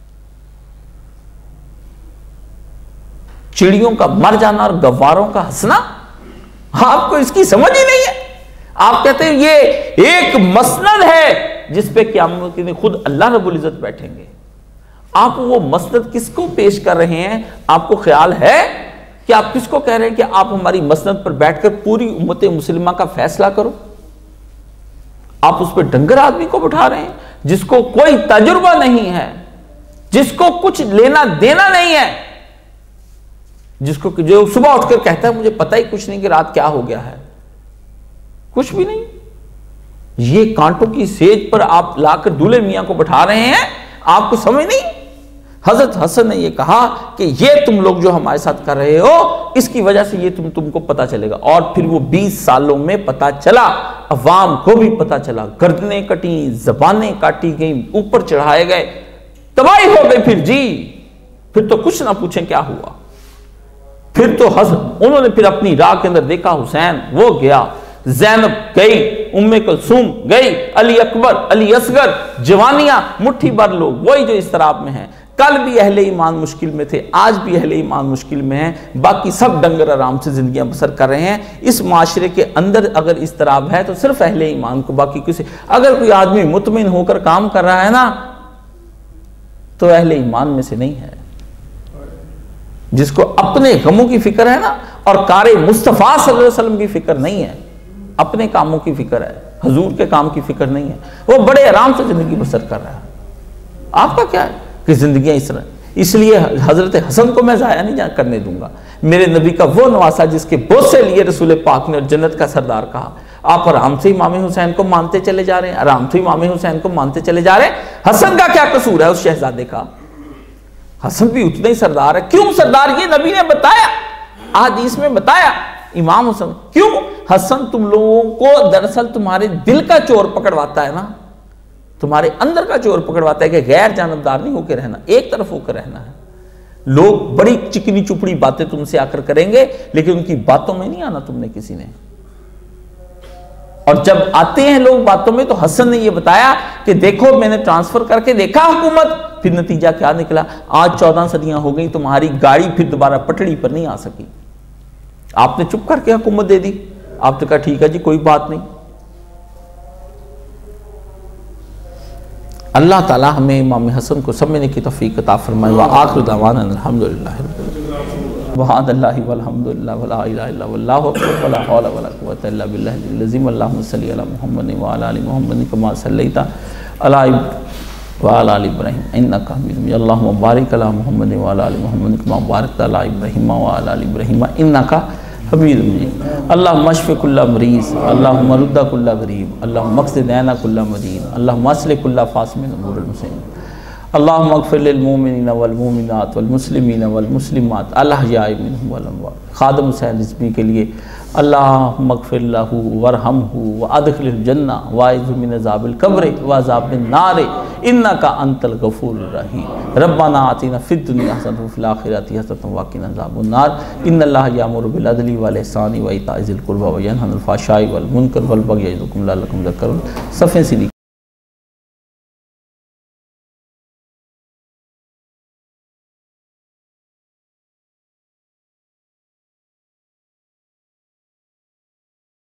चिड़ियों का मर जाना और गवारों का हंसना, आपको इसकी समझ ही नहीं है। आप कहते हैं ये एक मसनद है जिस पे क़यामत के दिन खुद अल्लाह रब्बुल इज्जत बैठेंगे। आप वो मसनद किसको पेश कर रहे हैं? आपको ख्याल है कि आप किसको कह रहे हैं कि आप हमारी मसनद पर बैठकर पूरी उम्मत मुस्लिमा का फैसला करो? आप उस पर डंगर आदमी को बिठा रहे हैं जिसको कोई तजुर्बा नहीं है, जिसको कुछ लेना देना नहीं है, जिसको जो सुबह उठकर कहता है मुझे पता ही कुछ नहीं कि रात क्या हो गया है, कुछ भी नहीं। ये कांटों की सेज पर आप लाकर दूल्हे मियां को बैठा रहे हैं, आपको समझ नहीं। हजरत हसन ने ये कहा कि ये तुम लोग जो हमारे साथ कर रहे हो इसकी वजह से ये तुम तुमको पता चलेगा। और फिर वो बीस सालों में पता चला, अवाम को भी पता चला, गर्दनें कटी, जबानें काटी गई, ऊपर चढ़ाए गए, तबाही हो गई। फिर जी फिर तो कुछ ना पूछें क्या हुआ। फिर तो हसन उन्होंने फिर अपनी राह के अंदर देखा, हुसैन वो गया, ज़ैनब गई, उम्मे कुलसूम गई, अली अकबर, अली असगर, जवानियां, मुट्ठी भर लोग वही जो इस तरह में हैं। कल भी अहले ईमान मुश्किल में थे, आज भी अहले ईमान मुश्किल में हैं, बाकी सब डंगर आराम से जिंदगियां बसर कर रहे हैं। इस माशरे के अंदर अगर इस तरह है तो सिर्फ अहले ईमान को, बाकी किसी, अगर कोई आदमी मुतमिन होकर काम कर रहा है ना तो अहले ईमान में से नहीं है। जिसको अपने गमों की फिक्र है ना और कारे मुस्तफा सल्लल्लाहु अलैहि वसल्लम की फिक्र नहीं है, अपने कामों की फिक्र है, हजूर के काम की फिक्र नहीं है, वो बड़े आराम से जिंदगी बसर कर रहा है। आपका क्या है कि जिंदगियां इस तरह। इसलिए हजरत हसन को मैं जाया नहीं करने दूंगा। मेरे नबी का वो नवासा जिसके बोझ से लिए रसूल पाक ने और जन्नत का सरदार कहा। आप आराम से इमाम हुसैन को मानते चले जा रहे हैं, आराम से इमाम हुसैन को मानते चले जा रहे हैं। हसन का क्या कसूर है उस शहजादे का? हसन भी उतना ही सरदार है। क्यों सरदार? ये नबी ने बताया, हदीस में बताया। इमाम हुसैन क्यों? हसन तुम लोगों को दरअसल तुम्हारे दिल का चोर पकड़वाता है ना, तुम्हारे अंदर का चोर पकड़वाता है कि गैर जानबदार नहीं होकर रहना, एक तरफ होकर रहना है। लोग बड़ी चिकनी चुपड़ी बातें तुमसे आकर करेंगे लेकिन उनकी बातों में नहीं आना तुमने किसी ने। और जब आते हैं लोग बातों में तो हसन ने यह बताया कि देखो मैंने ट्रांसफर करके देखा हुकूमत, फिर नतीजा क्या निकला? आज चौदह सदियां हो गई, तुम्हारी गाड़ी फिर दोबारा पटड़ी पर नहीं आ सकी। आपने चुप करके हुकूमत दे दी। आपने कहा ठीक है जी कोई बात नहीं। अल्लाह ताला हमें इमाम हसन को समझने की तौफीक अता फरमाए। व आखिर दावाना अल्हम्दुलिल्लाह वहदल्लाहि वल्हम्दुलिल्लाह वला इलाहा इल्ला वल्लाहु अकबर वला हौला वला कुव्वता इल्ला बिल्लाहिल अज़ीम। अल्लाहुम्मा सल्लि अला मुहम्मद व अला आलि मुहम्मद कमा सल्लैता अला व अला आलि इब्राहीम इन्नका हमीदुम मजीद। अल्लाहुम्मा बारिक अला मुहम्मद व अला आलि मुहम्मद कमा बारकता अला इब्राहीम व अला आलि इब्राहीम इन्नका हमीदुम मजीद। अल्लाहुम्मा अशफि कुल्ला मरीज़, अल्लाहुम्मा रुद्दा कुल्ला गरीब, अल्लाहुम्मा मक़सिद ऐना कुल्ला मदीन, अल्लाहुम्मा अस्लिह कुल्ला फासिमिन उमूरिल मुस्लिमीन, अल्लाहुम्मा अग़फ़िर लिल मोमिनीन वल मोमिनात वल मुस्लिमीन वल मुस्लिमात अल अहयाइ मिनहुम वल अमवात। खादिम हुसैन रिज़वी के लिए अल्लाहुम्मा अग़फ़िर लहू वरहमहू व अदख़िलहुल जन्ना वाइज़हु मिन अज़ाबिल क़ब्र व अज़ाबिन नार इन्नका अंतल गफ़ूरुर रहीम। रब्बना आतिना फ़िद दुनिया हसनतन व फ़िल आख़िरति हसनतन व क़िना अज़ाबन नार। इन्नल्लाह यअमुरु बिल अदलि वल इहसानि व इताइ ज़िल क़ुरबा व यनहा अनिल फ़हशाइ वल मुनकर वल बग़ि यइज़ुकुम लअल्लकुम तज़क्करून। सफ़े सीधी